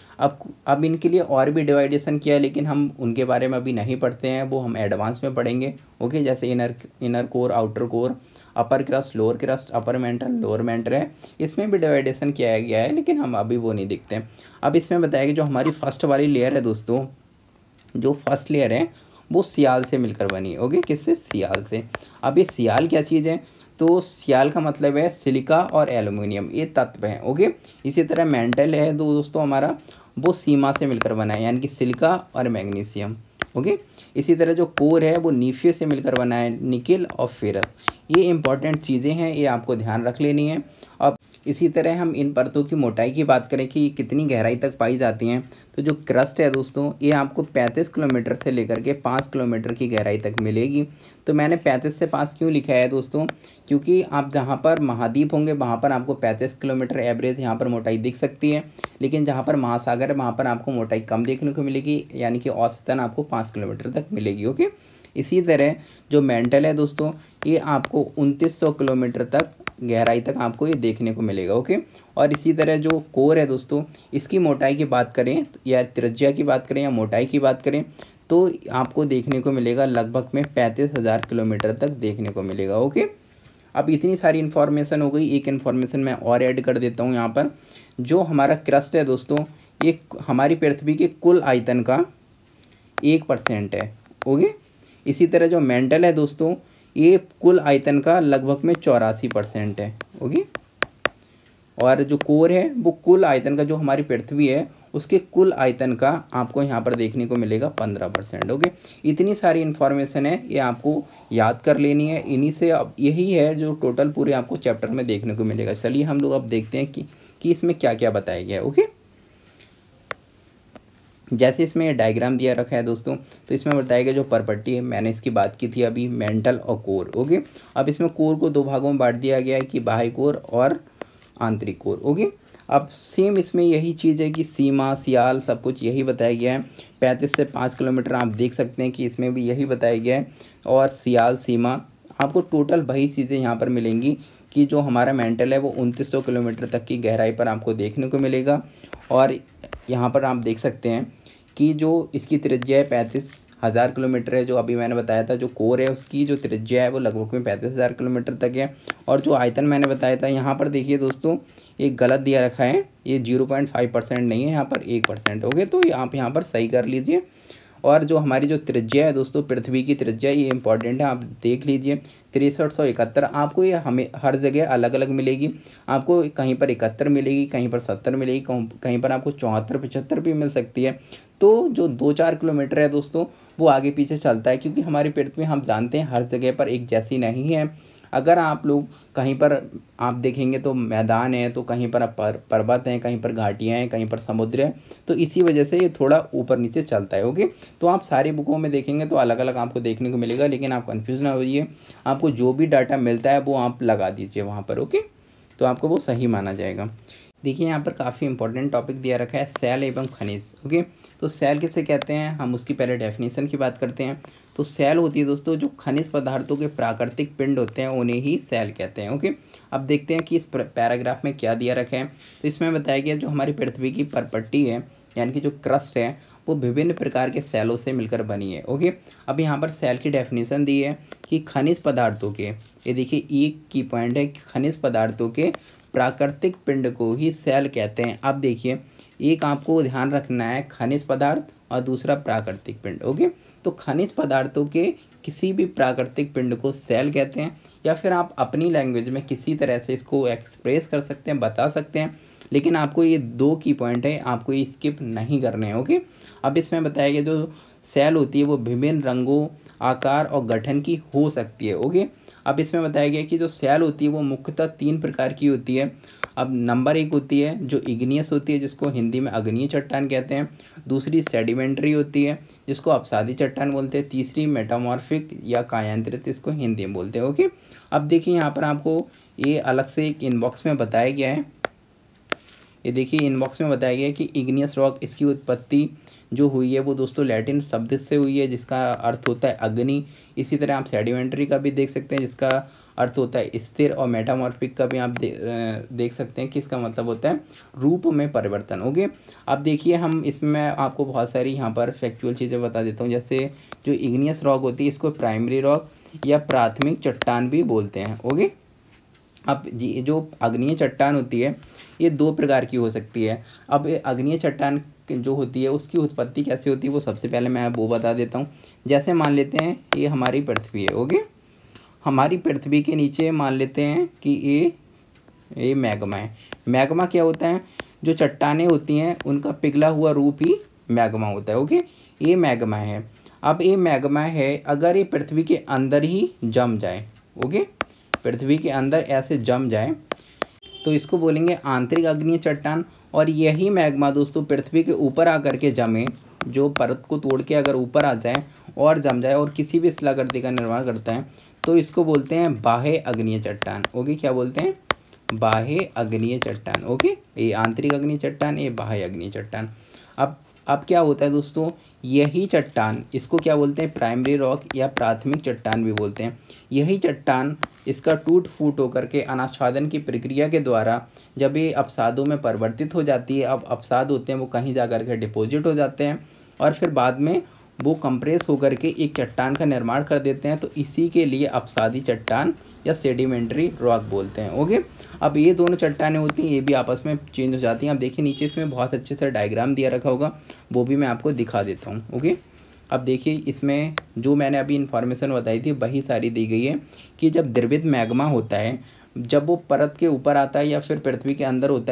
अब इनके लिए और भी डिवाइडेशन किया है लेकिन हम उनके बारे में अभी नहीं पढ़ते हैं, वो हम एडवांस में पढ़ेंगे। ओके। जैसे inner core, outer core, upper crust, lower crust, upper mantle, lower mantle है, इसमें भी डिवाइडेशन किया गया है लेकिन हम अभी वो नहीं दिखते। अब इसमें बताया कि जो हमारी फर्स्ट वाली लेयर है दोस्तों, जो फर्स्ट लेयर है वो सियाल से मिलकर बनी है। ओके। किससे, सियाल से। अब ये सियाल क्या चीज़ है, तो सियाल का मतलब है सिलिका और एल्युमिनियम, ये तत्व हैं। ओके। इसी तरह मेंटल है दोस्तों हमारा, वो सीमा से मिलकर बना है, यानी कि सिलिका और मैग्नीशियम। ओके। इसी तरह जो कोर है वो नीफे से मिलकर बना है, निकिल और फेरस। ये इंपॉर्टेंट चीज़ें हैं, ये आपको ध्यान रख लेनी है। अब इसी तरह हम इन परतों की मोटाई की बात करें कि कितनी गहराई तक पाई जाती हैं, तो जो क्रस्ट है दोस्तों ये आपको 35 किलोमीटर से लेकर के 5 किलोमीटर की गहराई तक मिलेगी। तो मैंने 35 से 5 क्यों लिखा है दोस्तों, क्योंकि आप जहाँ पर महाद्वीप होंगे वहाँ पर आपको 35 किलोमीटर एवरेज यहाँ पर मोटाई दिख सकती है, लेकिन जहाँ पर महासागर है वहाँ पर आपको मोटाई कम देखने को मिलेगी, यानी कि औसतन आपको 5 किलोमीटर तक मिलेगी। ओके। इसी तरह जो मेंटल है दोस्तों ये आपको 2900 किलोमीटर तक गहराई तक आपको ये देखने को मिलेगा। ओके। और इसी तरह जो कोर है दोस्तों, इसकी मोटाई की बात करें या त्रिज्या की बात करें या मोटाई की बात करें तो आपको देखने को मिलेगा लगभग में 35,000 किलोमीटर तक देखने को मिलेगा। ओके। अब इतनी सारी इन्फॉर्मेशन हो गई, एक इन्फॉर्मेशन मैं और ऐड कर देता हूँ यहाँ पर। जो हमारा क्रस्ट है दोस्तों ये हमारी पृथ्वी के कुल आयतन का 1% है। ओके। इसी तरह जो मेंटल है दोस्तों ये कुल आयतन का लगभग में 84% है। ओके। और जो कोर है वो कुल आयतन का, जो हमारी पृथ्वी है उसके कुल आयतन का आपको यहाँ पर देखने को मिलेगा 15%। ओके, इतनी सारी इन्फॉर्मेशन है, ये आपको याद कर लेनी है। इन्हीं से अब यही है जो टोटल पूरे आपको चैप्टर में देखने को मिलेगा। चलिए हम लोग अब देखते हैं कि इसमें क्या क्या बताया गया है। ओके, जैसे इसमें डायग्राम दिया रखा है दोस्तों, तो इसमें बताया गया जो प्रॉपर्टी है, मैंने इसकी बात की थी अभी, मेंटल और कोर। ओके, अब इसमें कोर को दो भागों में बांट दिया गया है कि बाह्य कोर और आंतरिक कोर। ओके, अब सेम इसमें यही चीज़ है कि सीमा, सियाल, सब कुछ यही बताया गया है। 35 से 5 किलोमीटर आप देख सकते हैं कि इसमें भी यही बताया गया है। और सियाल, सीमा, आपको टोटल वही चीज़ें यहाँ पर मिलेंगी कि जो हमारा मेंटल है वो 2900 किलोमीटर तक की गहराई पर आपको देखने को मिलेगा। और यहाँ पर आप देख सकते हैं कि जो इसकी त्रिज्या है 35,000 किलोमीटर है। जो अभी मैंने बताया था जो कोर है उसकी जो त्रिज्या है वो लगभग में 35,000 किलोमीटर तक है। और जो आयतन मैंने बताया था, यहाँ पर देखिए दोस्तों एक गलत दिया रखा है, ये 0.5% नहीं है, यहाँ पर 1%। हो गए, तो आप यहाँ पर सही कर लीजिए। और जो हमारी जो त्रिज्या है दोस्तों, पृथ्वी की त्रिज्या, ये इंपॉर्टेंट है, आप देख लीजिए 6371। आपको ये हमें हर जगह अलग अलग मिलेगी। आपको कहीं पर 71 मिलेगी, कहीं पर 70 मिलेगी, कहीं पर आपको 74, 75 भी मिल सकती है। तो जो 2-4 किलोमीटर है दोस्तों वो आगे पीछे चलता है, क्योंकि हमारी पृथ्वी हम जानते हैं हर जगह पर एक जैसी नहीं है। अगर आप लोग कहीं पर आप देखेंगे तो मैदान है, तो कहीं पर पर्वत हैं, कहीं पर घाटियाँ हैं, कहीं पर समुद्र है, तो इसी वजह से ये थोड़ा ऊपर नीचे चलता है। ओके, तो आप सारी बुकों में देखेंगे तो अलग अलग आपको देखने को मिलेगा, लेकिन आप कंफ्यूज ना होइए। आपको जो भी डाटा मिलता है वो आप लगा दीजिए वहाँ पर। ओके, तो आपको वो सही माना जाएगा। देखिए यहाँ पर काफ़ी इंपॉर्टेंट टॉपिक दिया रखा है, सेल एवं खनिज। ओके, तो सेल किसे कहते हैं, हम उसकी पहले डेफिनेशन की बात करते हैं। तो सेल होती है दोस्तों जो खनिज पदार्थों के प्राकृतिक पिंड होते हैं, उन्हें ही सेल कहते हैं। ओके, अब देखते हैं कि इस पैराग्राफ में क्या दिया रखा है। तो इसमें बताया गया जो हमारी पृथ्वी की परपट्टी है, यानी कि जो क्रस्ट है, वो विभिन्न प्रकार के सेलों से मिलकर बनी है। ओके, अब यहाँ पर सेल की डेफिनेशन दी है कि खनिज पदार्थों के, ये देखिए एक की पॉइंट है कि खनिज पदार्थों के प्राकृतिक पिंड को ही सेल कहते हैं। अब देखिए एक आपको ध्यान रखना है, खनिज पदार्थ और दूसरा प्राकृतिक पिंड। ओके, तो खनिज पदार्थों के किसी भी प्राकृतिक पिंड को सेल कहते हैं, या फिर आप अपनी लैंग्वेज में किसी तरह से इसको एक्सप्रेस कर सकते हैं, बता सकते हैं। लेकिन आपको ये दो की पॉइंट है, आपको ये स्किप नहीं करने हैं। ओके, अब इसमें बताया गया जो सेल होती है वो विभिन्न रंगों, आकार और गठन की हो सकती है। ओके, अब इसमें बताया गया कि जो सेल होती है वो मुख्यतः 3 प्रकार की होती है। अब नंबर 1 होती है जो इग्नियस होती है, जिसको हिंदी में अग्नीय चट्टान कहते हैं। दूसरी सेडिमेंट्री होती है, जिसको अपसादी चट्टान बोलते हैं। तीसरी मेटामॉर्फिक या कायांतरित, इसको हिंदी में बोलते हैं। ओके, अब देखिए यहाँ पर आपको ये अलग से एक इनबॉक्स में बताया गया है। ये देखिए इनबॉक्स में बताया गया है कि इग्नियस रॉक, इसकी उत्पत्ति जो हुई है वो दोस्तों लैटिन शब्द से हुई है, जिसका अर्थ होता है अग्नि। इसी तरह आप सेडिमेंट्री का भी देख सकते हैं, जिसका अर्थ होता है स्थिर। और मेटामॉर्फिक का भी आप देख सकते हैं कि इसका मतलब होता है रूप में परिवर्तन। ओके, अब देखिए हम इसमें आपको बहुत सारी यहाँ पर फैक्चुअल चीज़ें बता देता हूँ। जैसे जो इग्नियस रॉक होती है इसको प्राइमरी रॉक या प्राथमिक चट्टान भी बोलते हैं। ओके, अब जी जो अग्नीय चट्टान होती है ये 2 प्रकार की हो सकती है। अब अग्नीय चट्टान जो होती है उसकी उत्पत्ति कैसे होती है वो सबसे पहले मैं वो बता देता हूँ। जैसे मान लेते हैं ये हमारी पृथ्वी है। ओके, हमारी पृथ्वी के नीचे मान लेते हैं कि ये मैग्मा है। मैग्मा क्या होता है, जो चट्टानें होती हैं उनका पिघला हुआ रूप ही मैग्मा होता है। ओके, ये मैग्मा है। अब ये मैग्मा है, अगर ये पृथ्वी के अंदर ही जम जाए, ओके, पृथ्वी के अंदर ऐसे जम जाए तो इसको बोलेंगे आंतरिक अग्नीय चट्टान। और यही मैग्मा दोस्तों पृथ्वी के ऊपर आकर के जमे, जो परत को तोड़ के अगर ऊपर आ जाए और जम जाए और किसी भी शिलाकृति का निर्माण करता है, तो इसको बोलते हैं बाह्य अग्नीय चट्टान। ओके, क्या बोलते हैं, बाह्य अग्नीय चट्टान। ओके, ये आंतरिक अग्नीय चट्टान, ये बाह्य अग्नीय चट्टान। अब क्या होता है दोस्तों, यही चट्टान, इसको क्या बोलते हैं, प्राइमरी रॉक या प्राथमिक चट्टान भी बोलते हैं। यही चट्टान इसका टूट फूट होकर के अनाच्छादन की प्रक्रिया के द्वारा जब ये अपसादों में परिवर्तित हो जाती है, अब अपसाद होते हैं वो कहीं जा कर के डिपॉजिट हो जाते हैं और फिर बाद में वो कंप्रेस होकर के एक चट्टान का निर्माण कर देते हैं। तो इसी के लिए अपसादी चट्टान या सेडिमेंट्री रॉक बोलते हैं। ओके, अब ये दोनों चट्टानें होती हैं, ये भी आपस में चेंज हो जाती हैं। अब देखिए नीचे इसमें बहुत अच्छे से डायग्राम दिया रखा होगा, वो भी मैं आपको दिखा देता हूँ। ओके, अब देखिए इसमें जो मैंने अभी इन्फॉर्मेशन बताई थी वही सारी दी गई है कि जब द्रवित मैग्मा होता है, जब वो परत के ऊपर आता है या फिर पृथ्वी के अंदर होता है,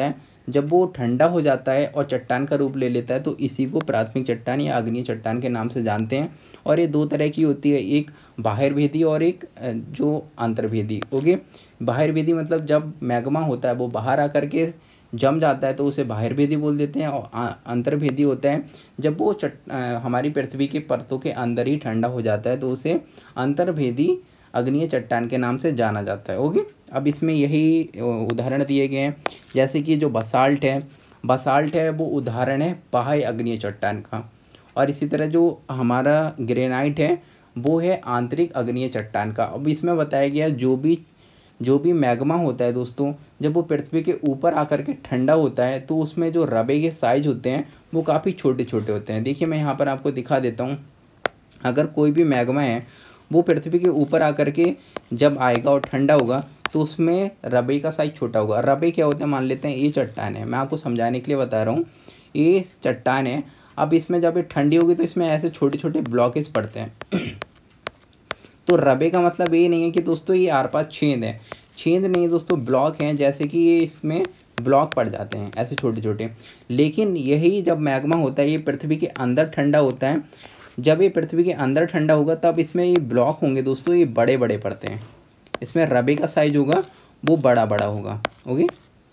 जब वो ठंडा हो जाता है और चट्टान का रूप ले लेता है तो इसी को प्राथमिक चट्टान या आग्नेय चट्टान के नाम से जानते हैं। और ये दो तरह की होती है, एक बाह्यभेदी और एक जो अंतर्भेदी। ओके, बाह्यभेदी मतलब जब मैग्मा होता है वो बाहर आकर के जम जाता है तो उसे बाह्यभेदी बोल देते हैं। और अंतर्भेदी होता है जब वो हमारी पृथ्वी के परतों के अंदर ही ठंडा हो जाता है तो उसे अंतर्भेदी अग्नीय चट्टान के नाम से जाना जाता है। ओके, अब इसमें यही उदाहरण दिए गए हैं, जैसे कि जो बसाल्ट है वो उदाहरण है बाह्य अग्नीय चट्टान का। और इसी तरह जो हमारा ग्रेनाइट है वो है आंतरिक अग्नीय चट्टान का। अब इसमें बताया गया जो भी मैग्मा होता है दोस्तों, जब वो पृथ्वी के ऊपर आकर के ठंडा होता है तो उसमें जो रबे के साइज होते हैं वो काफ़ी छोटे छोटे होते हैं। देखिए मैं यहाँ पर आपको दिखा देता हूँ। अगर कोई भी मैग्मा है वो पृथ्वी के ऊपर आकर के जब आएगा और ठंडा होगा तो उसमें रबे का साइज छोटा होगा। रबे क्या होता है, मान लेते हैं ये चट्टान है, मैं आपको समझाने के लिए बता रहा हूँ, ये चट्टान है। अब इसमें जब ये ठंडी होगी तो इसमें ऐसे छोटे छोटे ब्लॉकेज पड़ते हैं। तो रबे का मतलब ये नहीं है कि दोस्तों ये आर पास छेद है, छेद नहीं दोस्तों, ब्लॉक हैं, जैसे कि ये इसमें ब्लॉक पड़ जाते हैं ऐसे छोटे छोटे। लेकिन यही जब मैग्मा होता है ये पृथ्वी के अंदर ठंडा होता है, जब ये पृथ्वी के अंदर ठंडा होगा तब इसमें ये ब्लॉक होंगे दोस्तों, ये बड़े बड़े पड़ते हैं। इसमें रबे का साइज होगा वो बड़ा बड़ा होगा। ओके,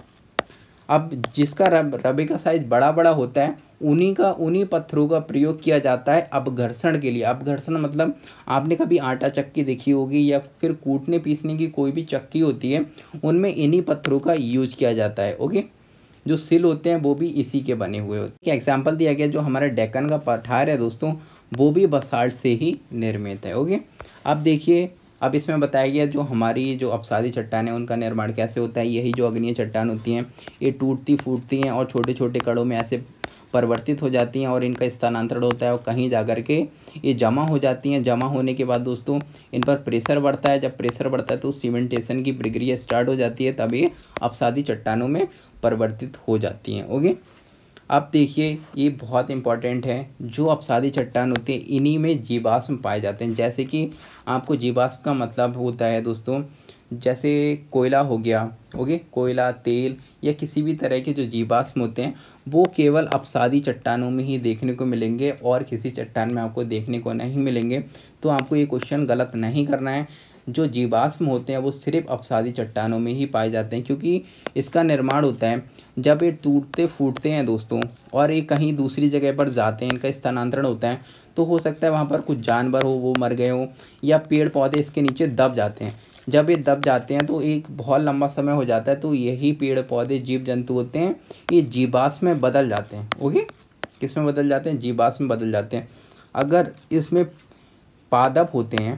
अब जिसका रबे का साइज बड़ा बड़ा होता है उन्हीं पत्थरों का प्रयोग किया जाता है अपघर्षण के लिए। अपघर्षण मतलब आपने कभी आटा चक्की देखी होगी या फिर कूटने पीसने की कोई भी चक्की होती है, उनमें इन्हीं पत्थरों का यूज किया जाता है। ओके, जो सिल होते हैं वो भी इसी के बने हुए होते हैं। एग्जाम्पल दिया गया जो हमारा डेक्कन का पठार है दोस्तों वो भी बसाल्ट से ही निर्मित है। ओके, अब देखिए, अब इसमें बताया गया जो हमारी जो अपसादी चट्टान है उनका निर्माण कैसे होता है। यही जो अग्नीय चट्टान होती हैं ये टूटती फूटती हैं और छोटे छोटे कणों में ऐसे परिवर्तित हो जाती हैं और इनका स्थानांतरण होता है और कहीं जाकर के ये जमा हो जाती हैं। जमा होने के बाद दोस्तों इन पर प्रेशर बढ़ता है, जब प्रेशर बढ़ता है तो सीमेंटेशन की प्रक्रिया स्टार्ट हो जाती है, तब ये अपसादी चट्टानों में परिवर्तित हो जाती हैं। ओके, अब देखिए ये बहुत इंपॉर्टेंट है, जो अपसादी चट्टान होती है इन्हीं में जीवाश्म पाए जाते हैं। जैसे कि आपको जीवाश्म का मतलब होता है दोस्तों, जैसे कोयला हो गया। ओके, कोयला, तेल या किसी भी तरह के जो जीवाश्म होते हैं वो केवल अपसादी चट्टानों में ही देखने को मिलेंगे और किसी चट्टान में आपको देखने को नहीं मिलेंगे। तो आपको ये क्वेश्चन गलत नहीं करना है। जो जीवाश्म होते हैं वो सिर्फ अपसादी चट्टानों में ही पाए जाते हैं, क्योंकि इसका निर्माण होता है जब ये टूटते फूटते हैं दोस्तों और ये कहीं दूसरी जगह पर जाते हैं, इनका स्थानांतरण होता है, तो हो सकता है वहाँ पर कुछ जानवर हो वो मर गए हो या पेड़ पौधे इसके नीचे दब जाते हैं। जब ये दब जाते हैं तो एक बहुत लंबा समय हो जाता है, तो यही पेड़ पौधे जीव जंतु होते हैं ये जीवाश्म में बदल जाते हैं। ओके, किस में बदल जाते हैं? जीवाश्म में बदल जाते हैं। अगर इसमें पादप होते हैं,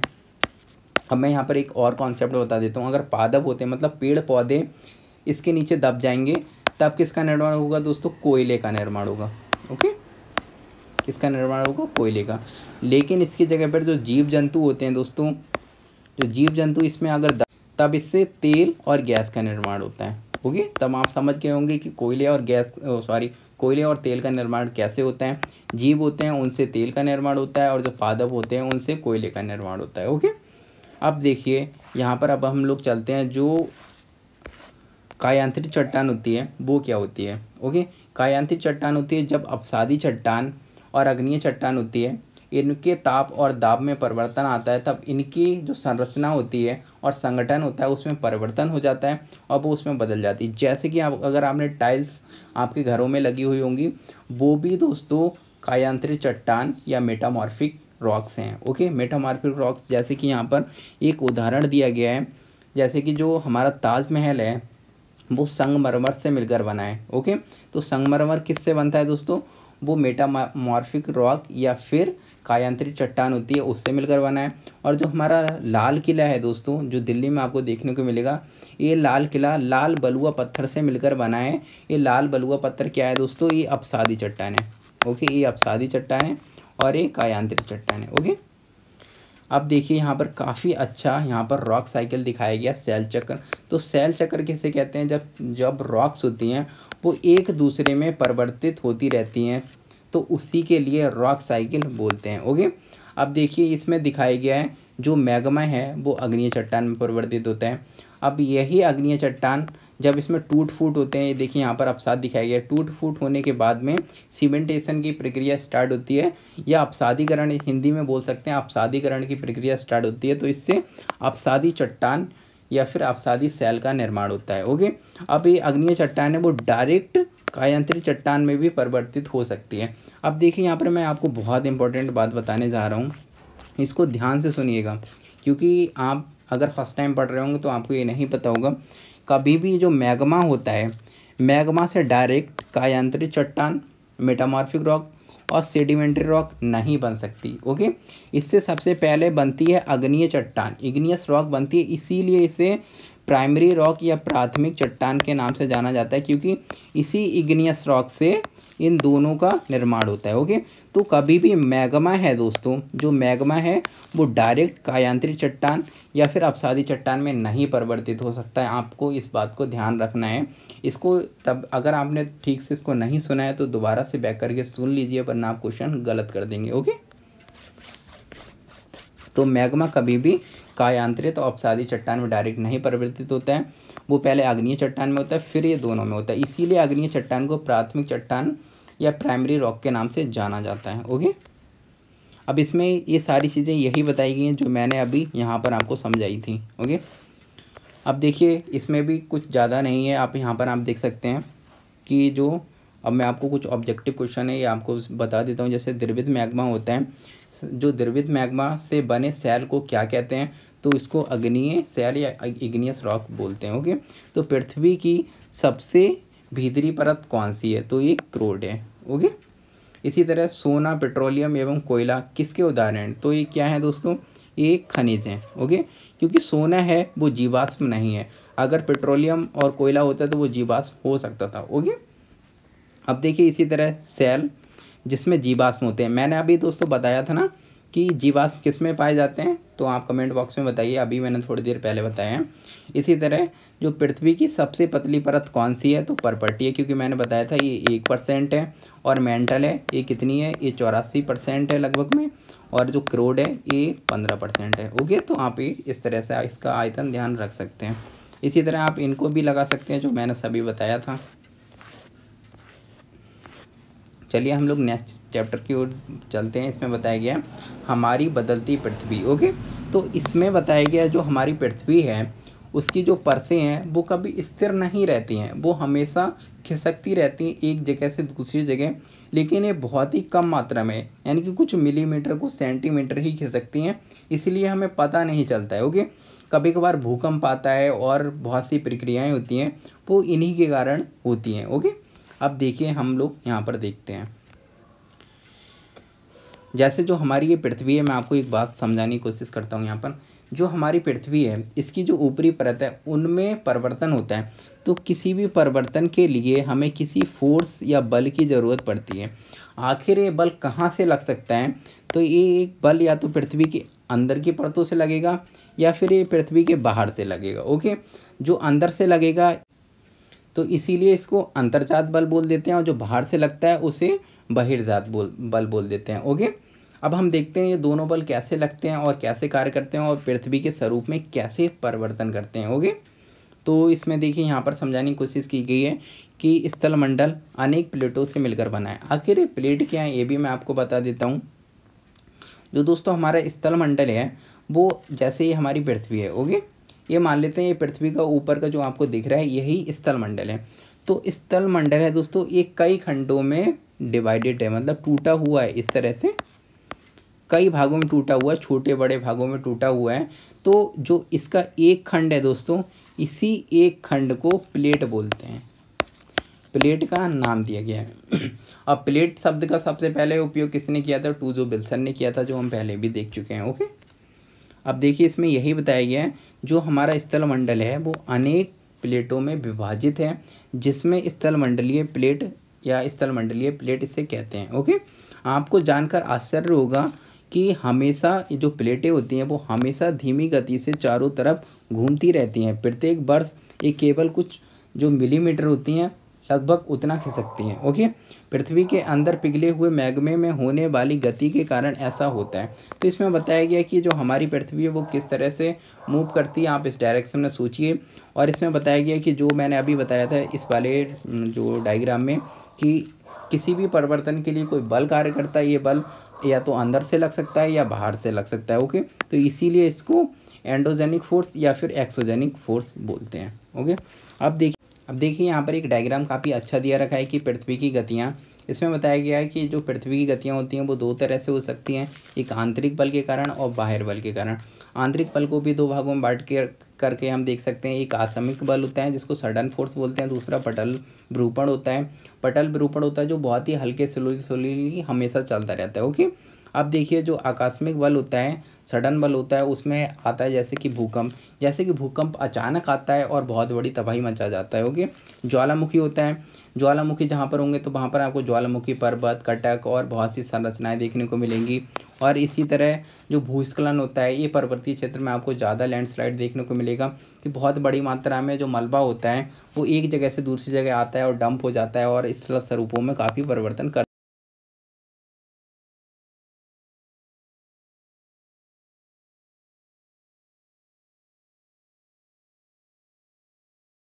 अब मैं यहाँ पर एक और कॉन्सेप्ट बता देता हूँ। अगर पादप होते हैं मतलब पेड़ पौधे इसके नीचे दब जाएंगे, तब किसका निर्माण होगा दोस्तों? कोयले का निर्माण होगा। ओके, किसका निर्माण होगा? कोयले का। लेकिन इसकी जगह पर जो जीव जंतु होते हैं दोस्तों, जो जीव जंतु इसमें अगर तब इससे तेल और गैस का निर्माण होता है। ओके, तब आप समझ गए होंगे कि कोयले और तेल का निर्माण कैसे होता है। जीव होते हैं उनसे तेल का निर्माण होता है और जो पादप होते हैं उनसे कोयले का निर्माण होता है। ओके, अब देखिए यहाँ पर अब हम लोग चलते हैं, जो कायांतरित चट्टान होती है वो क्या होती है। ओके, कायांतरित चट्टान होती है जब अपसादी चट्टान और अग्नीय चट्टान होती है, इनके ताप और दाब में परिवर्तन आता है, तब इनकी जो संरचना होती है और संगठन होता है उसमें परिवर्तन हो जाता है और वो उसमें बदल जाती है। जैसे कि अगर आपने टाइल्स आपके घरों में लगी हुई होंगी, वो भी दोस्तों कायांतरित चट्टान या मेटामॉर्फिक रॉक्स हैं। ओके, मेटामॉर्फिक रॉक्स, जैसे कि यहाँ पर एक उदाहरण दिया गया है, जैसे कि जो हमारा ताजमहल है वो संगमरमर से मिलकर बना है। ओके, तो संगमरमर किससे बनता है दोस्तों? वो मेटामॉर्फिक रॉक या फिर कायांतरित चट्टान होती है उससे मिलकर बना है। और जो हमारा लाल किला है दोस्तों, जो दिल्ली में आपको देखने को मिलेगा, ये लाल किला लाल बलुआ पत्थर से मिलकर बना है। ये लाल बलुआ पत्थर क्या है दोस्तों? ये अपसादी चट्टान है। ओके, ये अपसादी चट्टान है और ये कायांतरित चट्टान है। ओके, अब देखिए यहाँ पर काफ़ी अच्छा यहाँ पर रॉक साइकिल दिखाया गया, सेल चक्र। तो सेल चक्र किसे कहते हैं? जब रॉक्स होती हैं वो एक दूसरे में परिवर्तित होती रहती हैं, तो उसी के लिए रॉक साइकिल बोलते हैं। ओके, अब देखिए इसमें दिखाया गया है जो मैग्मा है वो अग्नीय चट्टान में परिवर्तित होता है। अब यही अग्नीय चट्टान जब इसमें टूट फूट होते हैं, ये देखिए यहाँ पर अवसाद दिखाया गया है, टूट फूट होने के बाद में सीमेंटेशन की प्रक्रिया स्टार्ट होती है, या अपसादीकरण हिंदी में बोल सकते हैं, अपसादीकरण की प्रक्रिया स्टार्ट होती है। तो इससे अपसादी चट्टान या फिर अपसादी सेल का निर्माण होता है। ओके, अब ये अग्नीय चट्टान है वो डायरेक्ट कायांतरित चट्टान में भी परिवर्तित हो सकती है। अब देखिए यहाँ पर मैं आपको बहुत इंपॉर्टेंट बात बताने जा रहा हूँ, इसको ध्यान से सुनिएगा, क्योंकि आप अगर फर्स्ट टाइम पढ़ रहे होंगे तो आपको ये नहीं पता होगा। कभी भी जो मैग्मा होता है, मैग्मा से डायरेक्ट कायांतरित चट्टान, मेटामॉर्फिक रॉक और सेडिमेंट्री रॉक नहीं बन सकती। ओके, इससे सबसे पहले बनती है अग्नीय चट्टान, इग्नियस रॉक बनती है, इसीलिए इसे प्राइमरी रॉक या प्राथमिक चट्टान के नाम से जाना जाता है, क्योंकि इसी इग्नियस रॉक से इन दोनों का निर्माण होता है। ओके, तो कभी भी मैग्मा है दोस्तों, जो मैग्मा है वो डायरेक्ट कायांतरित चट्टान या फिर अपसादी चट्टान में नहीं परिवर्तित हो सकता है। आपको इस बात को ध्यान रखना है। इसको तब अगर आपने ठीक से इसको नहीं सुना है तो दोबारा से बैक करके सुन लीजिए, वरना आप क्वेश्चन गलत कर देंगे। ओके, तो मैग्मा कभी भी कायांतरित और अपसादी चट्टान में डायरेक्ट नहीं परिवर्तित होता है, वो पहले आग्नेय चट्टान में होता है, फिर ये दोनों में होता है। इसीलिए आग्नेय चट्टान को प्राथमिक चट्टान या प्राइमरी रॉक के नाम से जाना जाता है। ओके, अब इसमें ये सारी चीज़ें यही बताई गई हैं जो मैंने अभी यहाँ पर आपको समझाई थी। ओके, अब देखिए इसमें भी कुछ ज़्यादा नहीं है, आप यहाँ पर आप देख सकते हैं कि जो अब मैं आपको कुछ ऑब्जेक्टिव क्वेश्चन है ये आपको बता देता हूँ। जैसे द्रवित मैग्मा होता है, जो द्रवित मैग्मा से बने सेल को क्या कहते हैं, तो इसको अग्नीय सेल या इग्नियस रॉक बोलते हैं। ओके, तो पृथ्वी की सबसे भीतरी परत कौन सी है, तो ये क्रोड है। ओके, इसी तरह सोना, पेट्रोलियम एवं कोयला किसके उदाहरण हैं, तो ये क्या है दोस्तों, ये खनिज हैं। ओके, क्योंकि सोना है वो जीवाश्म नहीं है, अगर पेट्रोलियम और कोयला होता तो वो जीवाश्म हो सकता था। ओके, अब देखिए इसी तरह सेल जिसमें जीवाश्म होते हैं, मैंने अभी दोस्तों बताया था ना कि जीवाश्म किस में पाए जाते हैं, तो आप कमेंट बॉक्स में बताइए, अभी मैंने थोड़ी देर पहले बताया है। इसी तरह जो पृथ्वी की सबसे पतली परत कौन सी है, तो पर्पटी है, क्योंकि मैंने बताया था ये 1% है, और मेंटल है ये कितनी है, ये 84% है लगभग में, और जो क्रोड है ये 15% है। ओके, तो आप ये इस तरह से इसका आयतन ध्यान रख सकते हैं। इसी तरह आप इनको भी लगा सकते हैं जो मैंने सभी बताया था। चलिए हम लोग नेक्स्ट चैप्टर की ओर चलते हैं। इसमें बताया गया हमारी बदलती पृथ्वी। ओके, तो इसमें बताया गया जो हमारी पृथ्वी है उसकी जो परतें हैं वो कभी स्थिर नहीं रहती हैं, वो हमेशा खिसकती रहती हैं एक जगह से दूसरी जगह, लेकिन ये बहुत ही कम मात्रा में, यानी कि कुछ मिलीमीटर को सेंटीमीटर ही खिसकती हैं, इसलिए हमें पता नहीं चलता है। ओके, कभी कभार भूकंप आता है और बहुत सी प्रक्रियाएं होती हैं वो इन्हीं के कारण होती हैं। ओके, अब देखिए हम लोग यहाँ पर देखते हैं, जैसे जो हमारी ये पृथ्वी है, मैं आपको एक बात समझाने की कोशिश करता हूँ। यहाँ पर जो हमारी पृथ्वी है इसकी जो ऊपरी परत है उनमें परिवर्तन होता है, तो किसी भी परिवर्तन के लिए हमें किसी फोर्स या बल की ज़रूरत पड़ती है। आखिर ये बल कहाँ से लग सकता है, तो ये एक बल या तो पृथ्वी के अंदर की परतों से लगेगा या फिर ये पृथ्वी के बाहर से लगेगा। ओके, जो अंदर से लगेगा तो इसीलिए इसको अंतर्जात बल बोल देते हैं, और जो बाहर से लगता है उसे बहिर्जात बल बोल देते हैं। ओके, अब हम देखते हैं ये दोनों बल कैसे लगते हैं और कैसे कार्य करते हैं और पृथ्वी के स्वरूप में कैसे परिवर्तन करते हैं। ओके, तो इसमें देखिए यहाँ पर समझाने की कोशिश की गई है कि स्थलमंडल अनेक प्लेटों से मिलकर बना है। आखिर ये प्लेट क्या है ये भी मैं आपको बता देता हूँ। जो दोस्तों हमारा स्थलमंडल है वो जैसे ये हमारी पृथ्वी है। ओके, ये मान लेते हैं ये पृथ्वी का ऊपर का जो आपको दिख रहा है यही स्थलमंडल है। तो स्थलमंडल है दोस्तों ये कई खंडों में डिवाइडेड है, मतलब टूटा हुआ है, इस तरह से कई भागों में टूटा हुआ है, छोटे बड़े भागों में टूटा हुआ है। तो जो इसका एक खंड है दोस्तों, इसी एक खंड को प्लेट बोलते हैं, प्लेट का नाम दिया गया है। अब प्लेट शब्द का सबसे पहले उपयोग किसने किया था, टूजो विल्सन ने किया था, जो हम पहले भी देख चुके हैं। ओके, अब देखिए इसमें यही बताया गया है जो हमारा स्थलमंडल है वो अनेक प्लेटों में विभाजित है, जिसमें स्थलमंडलीय प्लेट या स्थलमंडलीय प्लेट इसे कहते हैं। ओके, आपको जानकर आश्चर्य होगा कि हमेशा ये जो प्लेटें होती हैं वो हमेशा धीमी गति से चारों तरफ घूमती रहती हैं। प्रत्येक वर्ष ये केवल कुछ जो मिलीमीटर होती हैं लगभग उतना खिसकती हैं। ओके, पृथ्वी के अंदर पिघले हुए मैग्मे में होने वाली गति के कारण ऐसा होता है। तो इसमें बताया गया कि जो हमारी पृथ्वी है वो किस तरह से मूव करती है, आप इस डायरेक्शन में सोचिए। और इसमें बताया गया कि जो मैंने अभी बताया था इस वाले जो डायग्राम में, कि किसी भी परिवर्तन के लिए कोई बल कार्य करता है, ये बल या तो अंदर से लग सकता है या बाहर से लग सकता है। ओके, तो इसीलिए इसको एंडोजेनिक फोर्स या फिर एक्सोजेनिक फोर्स बोलते हैं। ओके, अब देखिए यहाँ पर एक डायग्राम काफ़ी अच्छा दिया रखा है कि पृथ्वी की गतियाँ। इसमें बताया गया है कि जो पृथ्वी की गतियाँ होती हैं वो दो तरह से हो सकती हैं, एक आंतरिक बल के कारण और बाह्य बल के कारण। आंतरिक बल को भी दो भागों में बांट के करके हम देख सकते हैं। एक आसमिक बल होता है जिसको सडन फोर्स बोलते हैं, दूसरा पटल विरूपण होता है। पटल विरूपण होता है जो बहुत ही हल्के स्लोली हमेशा चलता रहता है। ओके, अब देखिए जो आकस्मिक बल होता है, सडन बल होता है, उसमें आता है जैसे कि भूकंप अचानक आता है और बहुत बड़ी तबाही मचा जाता है। ओके, ज्वालामुखी होता है, ज्वालामुखी जहाँ पर होंगे तो वहाँ पर आपको ज्वालामुखी पर्वत, कटक और बहुत सी संरचनाएं देखने को मिलेंगी। और इसी तरह जो भूस्खलन होता है, ये पर्वतीय क्षेत्र में आपको ज़्यादा लैंडस्लाइड देखने को मिलेगा कि बहुत बड़ी मात्रा में जो मलबा होता है वो एक जगह से दूसरी जगह आता है और डंप हो जाता है और इस स्वरूपों में काफ़ी परिवर्तन कर